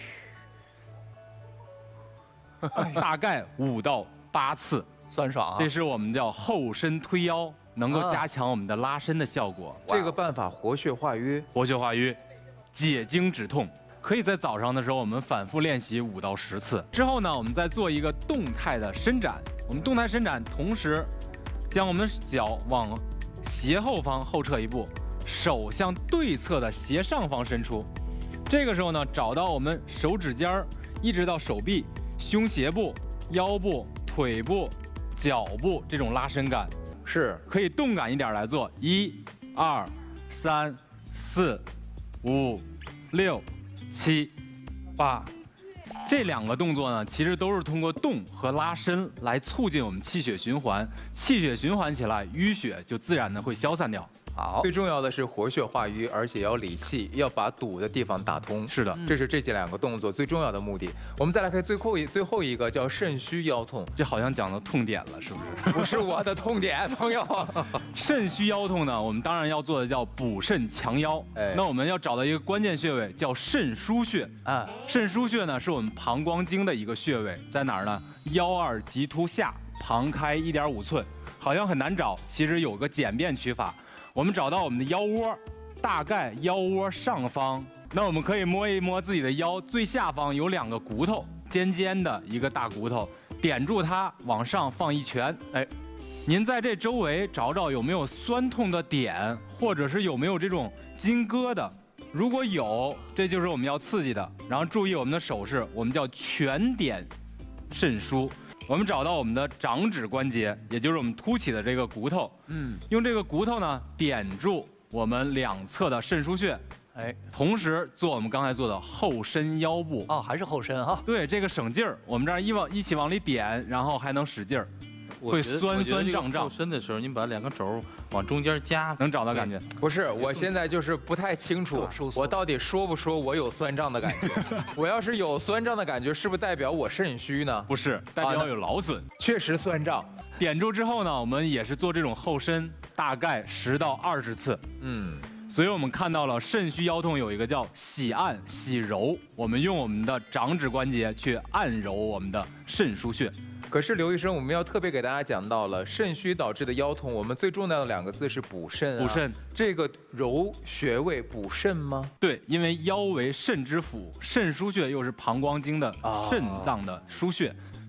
大概5到8次， 酸爽啊！ 这是我们叫后伸推腰，能够加强我们的拉伸的效果。 这个办法活血化瘀， 活血化瘀，解经止痛。可以在早上的时候，我们反复练习5到10次。之后呢，我们再做一个动态的伸展。我们动态伸展，同时将我们的脚往斜后方后撤一步，手向对侧的斜上方伸出。这个时候呢，找到我们手指尖儿，一直到手臂、胸胁部、腰部、腿部、脚部这种拉伸感， 是可以动感一点来做。1、2、3、4、5、6、7、8，这2个动作呢，其实都是通过动和拉伸来促进我们气血循环，气血循环起来，淤血就自然的会消散掉。 好，最重要的是活血化瘀，而且要理气，要把堵的地方打通。 是的， 这是这2个动作最重要的目的。我们再来看最后一个叫肾虚腰痛， 这好像讲到痛点了，是不是？ 不是我的痛点，朋友。 肾虚腰痛呢，我们当然要做的叫补肾强腰。那我们要找到一个关键穴位，叫肾腧穴啊。肾腧穴呢，是我们膀胱经的一个穴位，在哪儿呢？腰二棘突下，旁开1.5寸，好像很难找，其实有个简便取法。我们找到我们的腰窝，大概腰窝上方，那我们可以摸一摸自己的腰最下方有2个骨头，尖尖的一个大骨头，点住它往上放一拳。您在这周围找找有没有酸痛的点，或者是有没有这种筋疙瘩。如果有，这就是我们要刺激的。然后注意我们的手势，我们叫全点肾腧。我们找到我们的掌指关节，也就是我们凸起的这个骨头，用这个骨头呢点住我们2侧的肾腧穴，同时做我们刚才做的后伸腰部。 还是后伸哈？ 对，这个省劲儿。我们这儿一起往里点，然后还能使劲儿，会酸酸胀胀。 后伸的时候，您把2个肘往中间夹， 能找到感觉。 不是，我现在就是不太清楚，我到底说不说我有酸胀的感觉？我要是有酸胀的感觉，是不是代表我肾虚呢？ 不是，代表有劳损。 确实酸胀。 点住之后呢，我们也是做这种后伸，大概10到20次。所以我们看到了肾虚腰痛有一个叫洗按洗揉，我们用我们的掌指关节去按揉我们的肾腧穴。 可是刘医生，我们要特别给大家讲到了肾虚导致的腰痛，我们最重要的2个字是补肾。 补肾， 这个揉穴位补肾吗？ 对，因为腰为肾之府，肾腧穴又是膀胱经的肾脏的腧穴，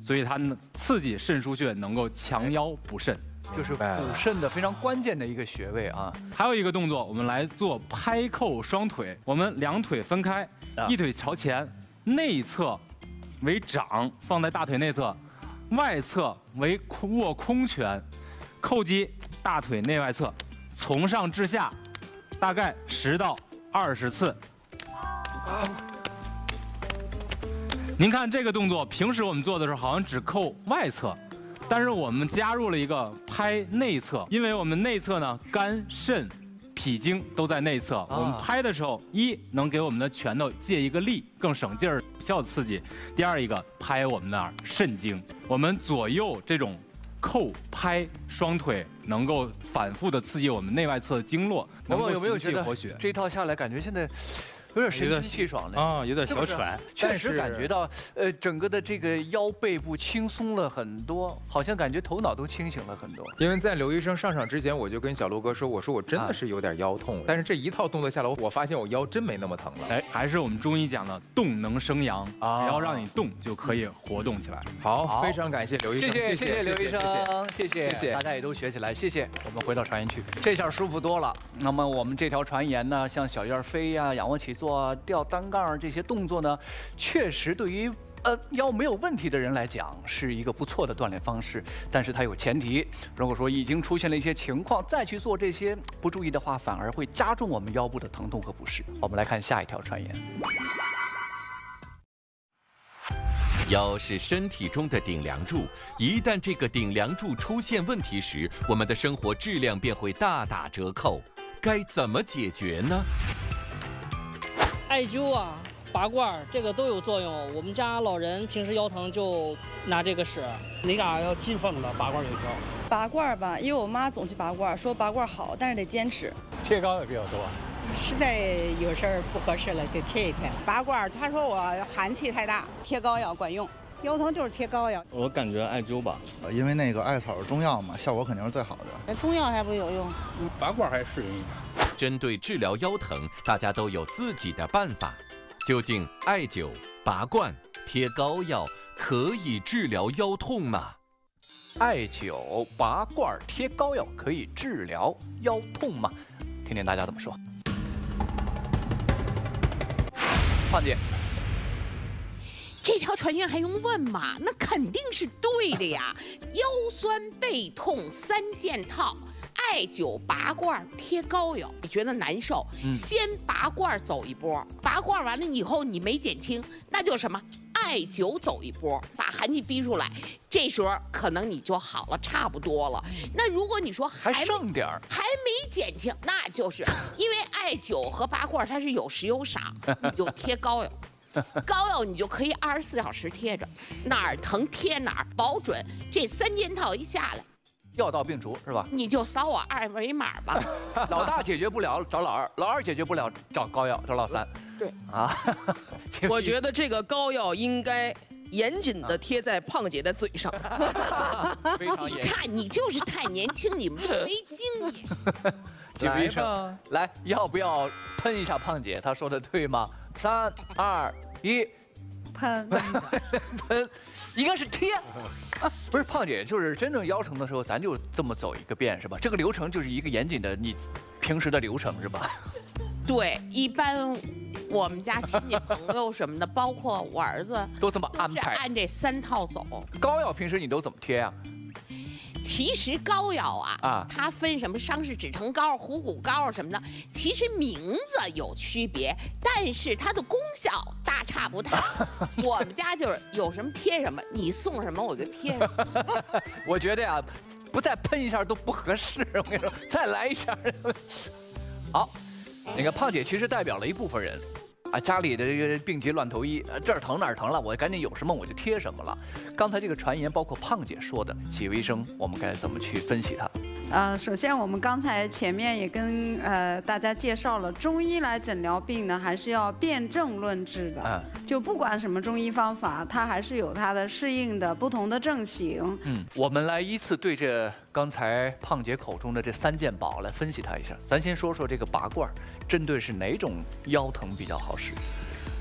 所以它刺激肾腧穴，能够强腰补肾。 就是补肾的非常关键的一个穴位啊！ 还有一个动作，我们来做拍扣双腿。我们两腿分开，一腿朝前，内侧为掌，放在大腿内侧，外侧为握空拳，扣击大腿内外侧，从上至下，大概10到20次。您看这个动作，平时我们做的时候好像只扣外侧。 但是我们加入了一个拍内侧，因为我们内侧呢肝肾脾经都在内侧，我们拍的时候，一能给我们的拳头借一个力，更省劲儿，有效刺激；第二一个拍我们的肾经，我们左右这种扣拍双腿，能够反复的刺激我们内外侧的经络，能够行气活血。 这一套下来，感觉现在。 有点神清气爽的啊，有点小喘， 确实感觉到整个的这个腰背部轻松了很多，好像感觉头脑都清醒了很多。 因为在刘医生上场之前，我就跟小陆哥说，我说我真的是有点腰痛，但是这一套动作下来，我发现我腰真没那么疼了。 哎，还是我们中医讲的动能生阳，只要让你动就可以活动起来。 好，非常感谢刘医生， 谢谢刘医生，谢谢，大家也都学起来，谢谢。我们回到传言区，这下舒服多了。那么我们这条传言呢，像小燕飞呀、仰卧起坐、吊单杠这些动作呢，确实对于腰没有问题的人来讲是一个不错的锻炼方式，但是它有前提。如果说已经出现了一些情况，再去做这些不注意的话，反而会加重我们腰部的疼痛和不适。我们来看下一条传言。 腰是身体中的顶梁柱，一旦这个顶梁柱出现问题时，我们的生活质量便会大打折扣。该怎么解决呢？ 艾灸啊、拔罐这个都有作用。我们家老人平时腰疼就拿这个使。 哪嘎要进风了，拔罐有效。 拔罐吧，因为我妈总去拔罐，说拔罐好，但是得坚持。 贴膏也比较多。 实在有事儿不合适了就贴一贴。 拔罐，他说我寒气太大，贴膏药管用。腰疼就是贴膏药。 我感觉艾灸吧，因为那个艾草是中药嘛，效果肯定是最好的。 中药还不有用， 拔罐还适应一点。 针对治疗腰疼，大家都有自己的办法。究竟艾灸、拔罐、贴膏药可以治疗腰痛吗？ 艾灸、拔罐、贴膏药可以治疗腰痛吗？听听大家怎么说。胖姐， 这条传言还用问吗？那肯定是对的呀！腰酸背痛3件套。艾灸、拔罐、贴膏药，你觉得难受？先拔罐走一波，拔罐完了以后你没减轻，那就什么？艾灸走一波，把寒气逼出来，这时候可能你就好了，差不多了。那如果你说还剩点儿， 还没减轻，那就是因为艾灸和拔罐它是有时有赏，你就贴膏药。膏药你就可以24小时贴着，哪儿疼贴哪儿，保准这3件套一下来。 药到病除是吧？ 你就扫我2维码吧。 老大解决不了找老二，老二解决不了找膏药，找老三。 对啊， 我觉得这个膏药应该严谨地贴在胖姐的嘴上。 你看，你就是太年轻，你们没经验。 来吧，来，要不要喷一下胖姐？她说的对吗？3、2、1。 喷， 应该是贴，不是胖姐，就是真正腰疼的时候，咱就这么走一个遍是吧？这个流程就是一个严谨的你平时的流程是吧？ 对，一般我们家亲戚朋友什么的，包括我儿子， 都这么安排， 按这3套走。 膏药平时你都怎么贴啊？ 其实膏药啊，它分什么伤势止疼膏、虎骨膏什么的，其实名字有区别，但是它的功效大差不差。我们家就是有什么贴什么，你送什么我就贴什么。 我觉得呀，不再喷一下都不合适，我跟你说，再来一下。好，那个胖姐其实代表了一部分人。家里的这个病急乱投医，这儿疼哪儿疼了，我赶紧有什么我就贴什么了。刚才这个传言，包括胖姐说的，几位医生，我们该怎么去分析它？ 首先我们刚才前面也跟大家介绍了，中医来诊疗病呢，还是要辨证论治的。就不管什么中医方法，它还是有它的适应的不同的症型。 我们来依次对着刚才胖姐口中的这3件宝来分析它一下。咱先说说这个拔罐，针对是哪种腰疼比较好使？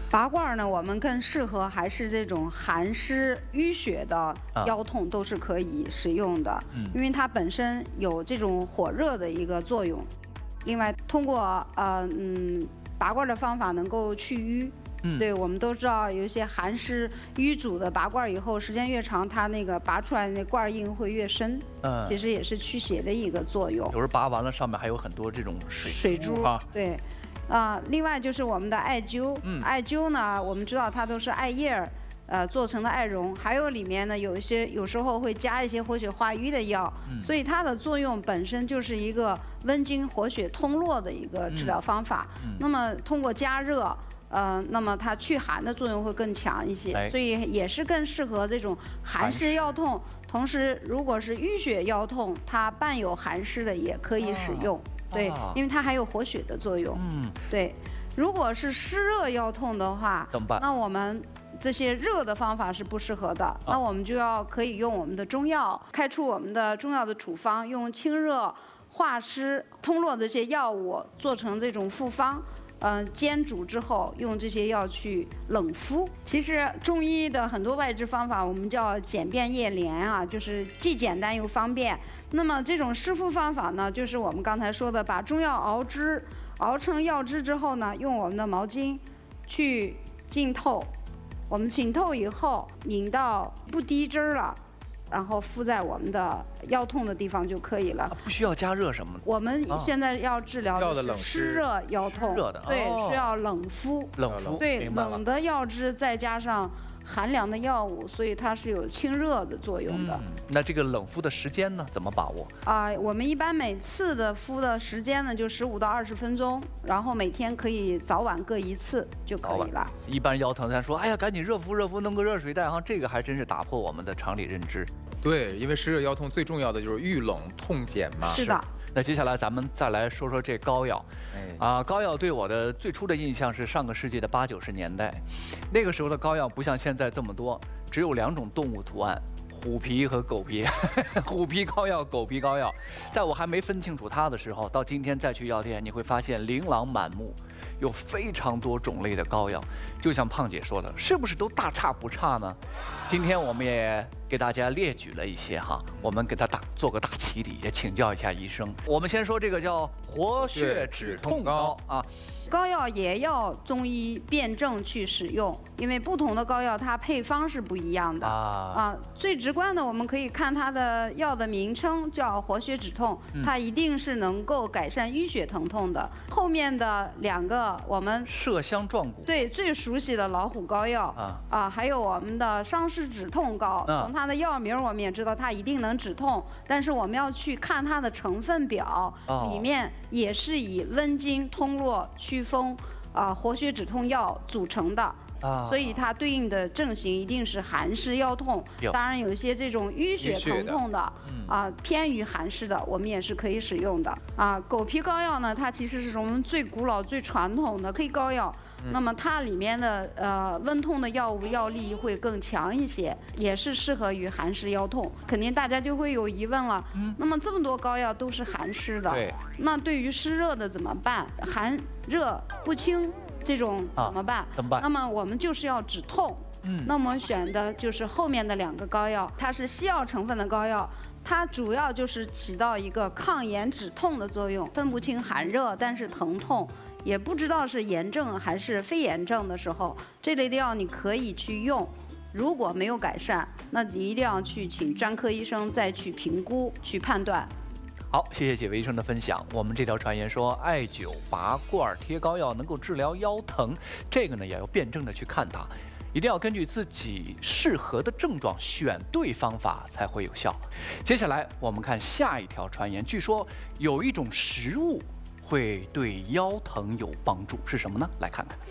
拔罐呢，我们更适合还是这种寒湿淤血的腰痛都是可以使用的，因为它本身有这种火热的一个作用。另外，通过拔罐的方法能够去瘀。对，我们都知道有一些寒湿淤阻的拔罐以后，时间越长，它那个拔出来的那罐印会越深。其实也是驱邪的一个作用。 有时候拔完了，上面还有很多这种水珠啊。对。另外就是我们的艾灸，艾灸呢，我们知道它都是艾叶做成的艾绒，还有里面呢有时候会加一些活血化瘀的药，所以它的作用本身就是一个温经活血通络的一个治疗方法。那么通过加热，那么它祛寒的作用会更强一些，所以也是更适合这种寒湿腰痛。同时，如果是淤血腰痛，它伴有寒湿的也可以使用。对，因为它还有活血的作用。对。如果是湿热腰痛的话， 怎么办？ 那我们这些热的方法是不适合的。那我们就可以用我们的中药，开出我们的中药的处方，用清热化湿通络的这些药物做成这种复方。煎煮之后，用这些药去冷敷。其实中医的很多外治方法，我们叫简便易廉啊，就是既简单又方便。那么这种湿敷方法呢，就是我们刚才说的，把中药熬成药汁之后呢，用我们的毛巾去浸透。我们浸透以后，拧到不滴汁了。然后敷在我们的腰痛的地方就可以了， 不需要加热什么的。 我们现在要治疗的是湿热腰痛， 热的， 对，是要冷敷。 冷敷， 对，冷的药汁再加上寒凉的药物，所以它是有清热的作用的。 那这个冷敷的时间呢，怎么把握？ 我们一般每次的敷的时间呢，就15到20分钟，然后每天可以早晚各1次就可以了。 一般腰疼，咱说，哎呀，赶紧热敷热敷，弄个热水袋哈，这个还真是打破我们的常理认知。 对，因为湿热腰痛最重要的就是遇冷痛减嘛。 是的。 那接下来咱们再来说说这膏药。膏药对我的最初的印象是上个世纪的80、90年代，那个时候的膏药不像现在这么多，只有2种动物图案。虎皮和狗皮，虎皮膏药、狗皮膏药，在我还没分清楚它的时候，到今天再去药店，你会发现琳琅满目，有非常多种类的膏药。就像胖姐说的，是不是都大差不差呢？今天我们也给大家列举了一些哈，我们给它做个大起底，也请教一下医生。我们先说这个叫活血止痛膏啊。 膏药也要中医辨证去使用，因为不同的膏药它配方是不一样的最直观的，我们可以看它的药的名称叫活血止痛，它一定是能够改善淤血疼痛的。后面的2个我们麝香壮骨， 对，最熟悉的老虎膏药还有我们的伤湿止痛膏，从它的药名我们也知道它一定能止痛，但是我们要去看它的成分表，里面也是以温经通络祛风活血止痛药组成的。所以它对应的症型一定是寒湿腰痛，当然有一些这种淤血疼痛的偏于寒湿的，我们也是可以使用的狗皮膏药呢，它其实是我们最古老、最传统的黑膏药，那么它里面的温痛的药物药力会更强一些，也是适合于寒湿腰痛。肯定大家就会有疑问了，那么这么多膏药都是寒湿的，那对于湿热的怎么办？寒热不清。这种怎么办？那么我们就是要止痛。那么选的就是后面的2个膏药，它是西药成分的膏药，它主要就是起到一个抗炎止痛的作用。分不清寒热，但是疼痛，也不知道是炎症还是非炎症的时候，这类的药你可以去用。如果没有改善，那你一定要去请专科医生再去评估、去判断。 好，谢谢几位医生的分享。我们这条传言说，艾灸、拔罐、贴膏药能够治疗腰疼，这个呢也要辩证的去看它，一定要根据自己适合的症状选对方法才会有效。接下来我们看下一条传言，据说有一种食物会对腰疼有帮助，是什么呢？来看看。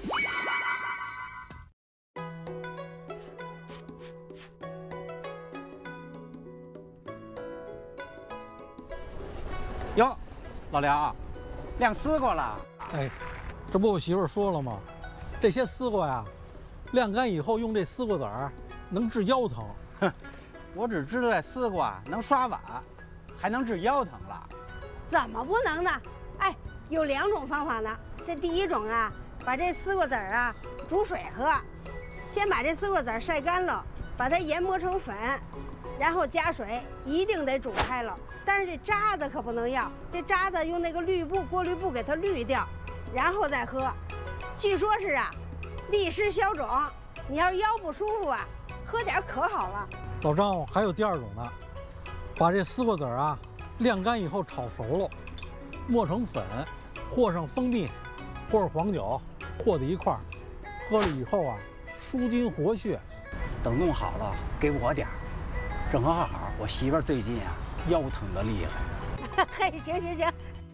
哟，老梁，晾丝瓜了。 哎，这不我媳妇说了吗？这些丝瓜呀，晾干以后用这丝瓜籽儿能治腰疼。 哼，我只知道这丝瓜能刷碗，还能治腰疼了。 怎么不能呢？哎，有2种方法呢。这第一种啊，把这丝瓜籽儿煮水喝。先把这丝瓜籽晒干了，把它研磨成粉，然后加水，一定得煮开了。但是这渣子可不能要，这渣子用那个滤布过滤布给它滤掉，然后再喝。据说是啊，利湿消肿。你要是腰不舒服啊，喝点可好了。 老张还有第二种呢，把这丝瓜籽啊晾干以后炒熟了，磨成粉，和上蜂蜜或者黄酒和在一块儿，喝了以后啊。舒筋活血， 等弄好了给我点儿，正好。我媳妇儿最近啊腰疼的厉害。 嘿，行。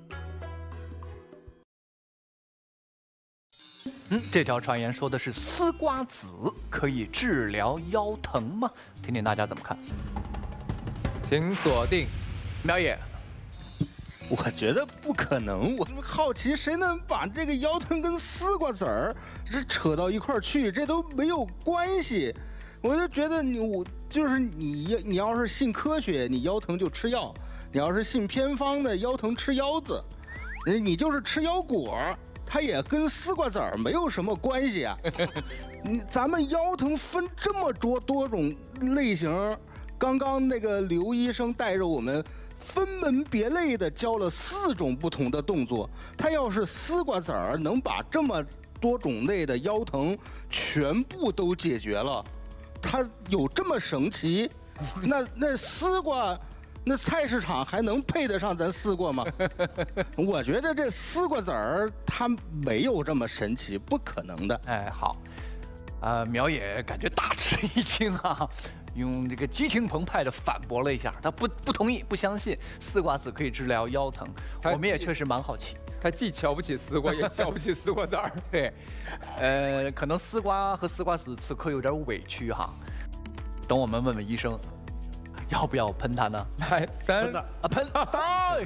这条传言说的是丝瓜籽可以治疗腰疼吗？听听大家怎么看。 请锁定苗野。 我觉得不可能，我好奇谁能把这个腰疼跟丝瓜籽儿这扯到一块儿去，这都没有关系。我就觉得你要是信科学，你腰疼就吃药；你要是信偏方的，腰疼吃腰子，你就是吃腰果，它也跟丝瓜籽儿没有什么关系啊。咱们腰疼分这么多种类型，刚刚那个刘医生带着我们。分门别类的教了4种不同的动作，他要是丝瓜籽儿能把这么多种类的腰疼全部都解决了，他有这么神奇？那丝瓜，那菜市场还能配得上咱丝瓜吗？我觉得这丝瓜籽儿它没有这么神奇，不可能的。 哎，好，苗野感觉大吃一惊啊。用这个激情澎湃的反驳了一下，他不同意，不相信丝瓜籽可以治疗腰疼。我们也确实蛮好奇， 他既瞧不起丝瓜，也瞧不起丝瓜籽儿。 对，可能丝瓜和丝瓜籽此刻有点委屈哈。等我们问问医生，要不要喷它呢？ 来，3 喷！哎，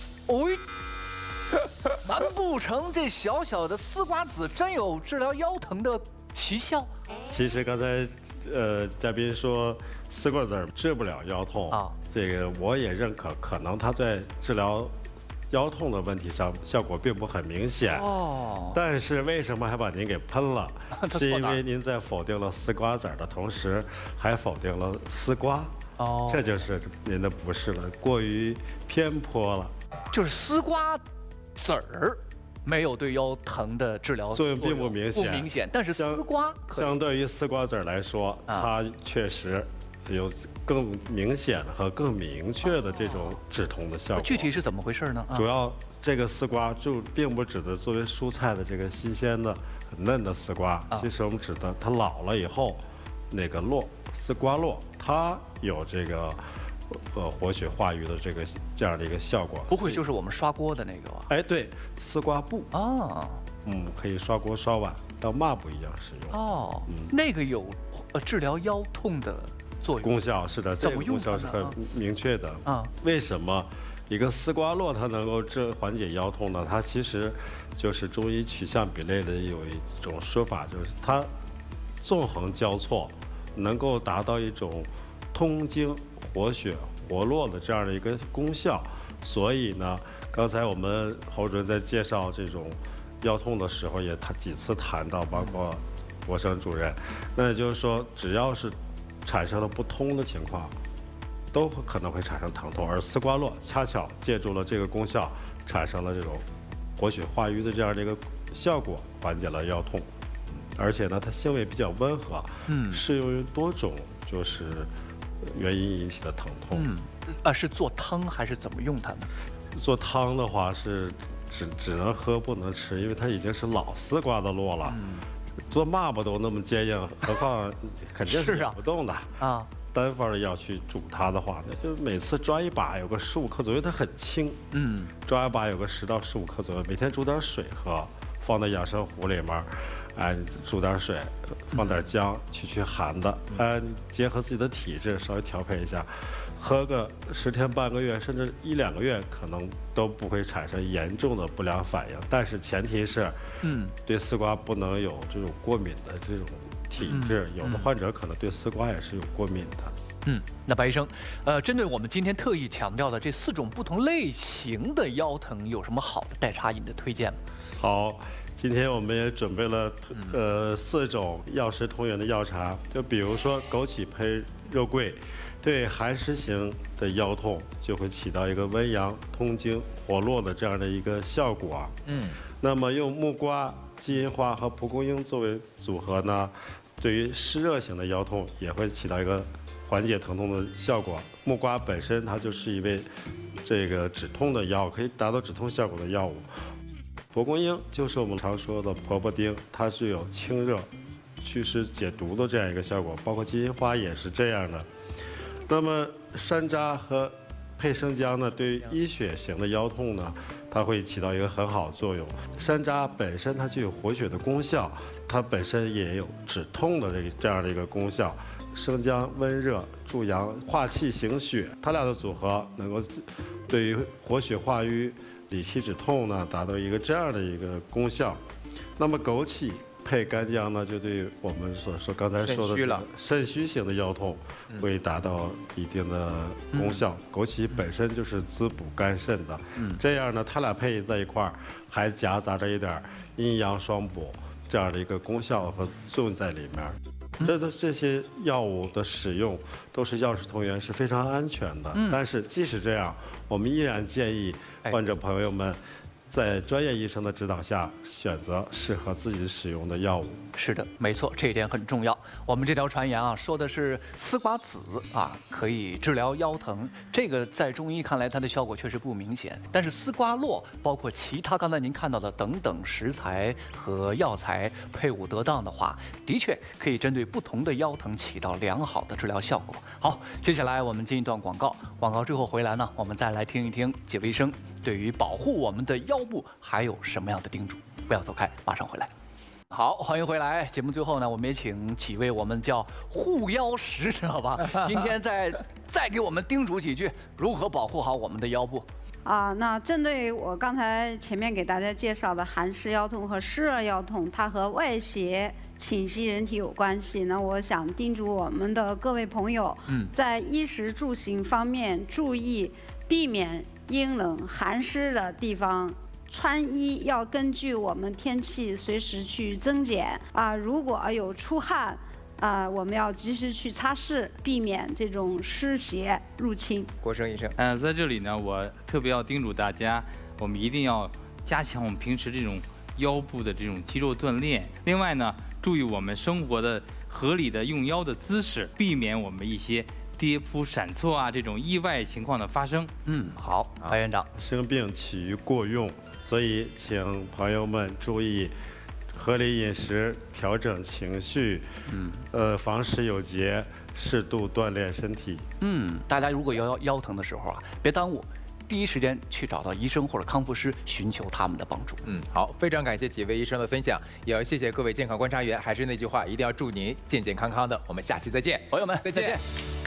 难不成这小小的丝瓜籽真有治疗腰疼的奇效？ 其实刚才。嘉宾说丝瓜籽治不了腰痛啊，这个我也认可，可能它在治疗腰痛的问题上效果并不很明显哦。但是为什么还把您给喷了？是因为您在否定了丝瓜籽的同时，还否定了丝瓜哦，这就是您的不是了，过于偏颇了。 就是丝瓜籽儿。没有对腰疼的治疗作用并不明显， 但是丝瓜相对于丝瓜籽来说，它确实有更明显的和更明确的这种止痛的效果。 具体是怎么回事呢？ 主要这个丝瓜就并不指的作为蔬菜的这个新鲜的很嫩的丝瓜，其实我们指的它老了以后那个丝瓜络，它有这个。活血化瘀的这样的一个效果， 不会就是我们刷锅的那个吧？ 哎，对，丝瓜布啊，可以刷锅刷碗，当抹布一样使用。哦， 那个有治疗腰痛的作用功效，是的，这个功效是很明确的啊。为什么一个丝瓜络它能够缓解腰痛呢？它其实就是中医取向比类的有一种说法，就是它纵横交错，能够达到一种通经。活血活络的这样的一个功效，所以呢，刚才我们侯主任在介绍这种腰痛的时候，也几次谈到，包括国生主任，那也就是说，只要是产生了不通的情况，都可能会产生疼痛，而丝瓜络恰巧借助了这个功效，产生了这种活血化瘀的这样的一个效果，缓解了腰痛，而且呢，它性味比较温和，适用于多种就是原因引起的疼痛。 是做汤还是怎么用它呢？ 做汤的话是只能喝不能吃，因为它已经是老丝瓜的络了。做抹布都那么坚硬，何况肯定是咬不动的啊。单方的要去煮它的话，那就每次抓一把有个15克左右，它很轻。抓一把有个10到15克左右，每天煮点水喝，放在养生壶里面。煮点水，放点姜，去寒的。结合自己的体质，稍微调配一下，喝个10天半个月，甚至1、2个月，可能都不会产生严重的不良反应。但是前提是，对丝瓜不能有这种过敏的这种体质。有的患者可能对丝瓜也是有过敏的。 那白医生，针对我们今天特意强调的这4种不同类型的腰疼，有什么好的代茶饮的推荐吗？ 好，今天我们也准备了4种药食同源的药茶，就比如说枸杞配肉桂，对寒湿型的腰痛就会起到一个温阳、通经、活络的这样的一个效果。那么用木瓜、金银花和蒲公英作为组合呢，对于湿热型的腰痛也会起到一个缓解疼痛的效果。木瓜本身它就是一味这个止痛的药，可以达到止痛效果的药物。蒲公英就是我们常说的婆婆丁，它具有清热、祛湿、解毒的这样一个效果，包括金银花也是这样的。那么山楂和配生姜呢，对于医血型的腰痛呢，它会起到一个很好的作用。山楂本身它具有活血的功效，它本身也有止痛的这样的一个功效。生姜温热助阳化气行血，它俩的组合能够对于活血化瘀、理气止痛呢，达到一个这样的一个功效。那么枸杞配干姜呢，就对于我们所说刚才说的肾虚型的腰痛会达到一定的功效。枸杞本身就是滋补肝肾的，这样呢，它俩配在一块儿，还夹杂着一点阴阳双补这样的一个功效和作用在里面。这些药物的使用都是药食同源，是非常安全的。但是即使这样，我们依然建议患者朋友们在专业医生的指导下选择适合自己使用的药物。 是的，没错，这一点很重要。我们这条传言啊，说的是丝瓜子啊可以治疗腰疼，这个在中医看来它的效果确实不明显。但是丝瓜络包括其他刚才您看到的等等食材和药材配伍得当的话，的确可以针对不同的腰疼起到良好的治疗效果。好，接下来我们进一段广告，广告之后回来呢，我们再来听一听几位医生对于保护我们的腰部还有什么样的叮嘱。不要走开，马上回来。好，欢迎回来。节目最后呢，我们也请几位我们叫护腰使者吧，今天再给我们叮嘱几句，如何保护好我们的腰部。 那针对我刚才前面给大家介绍的寒湿腰痛和湿热腰痛，它和外邪侵袭人体有关系。那我想叮嘱我们的各位朋友，在衣食住行方面注意避免阴冷寒湿的地方。穿衣要根据我们天气随时去增减如果有出汗我们要及时去擦拭，避免这种湿邪入侵。 郭生医生， 在这里呢，我特别要叮嘱大家，我们一定要加强我们平时这种腰部的这种肌肉锻炼。另外呢，注意我们生活的合理的用腰的姿势，避免我们一些跌扑闪错啊这种意外情况的发生。 好，白院长， 生病起于过用。所以，请朋友们注意合理饮食，调整情绪，防食有节，适度锻炼身体。 大家如果有腰疼的时候别耽误，第一时间去找到医生或者康复师，寻求他们的帮助。 好，非常感谢几位医生的分享，也要谢谢各位健康观察员。还是那句话，一定要祝您健健康康的。我们下期再见， 朋友们， 再见。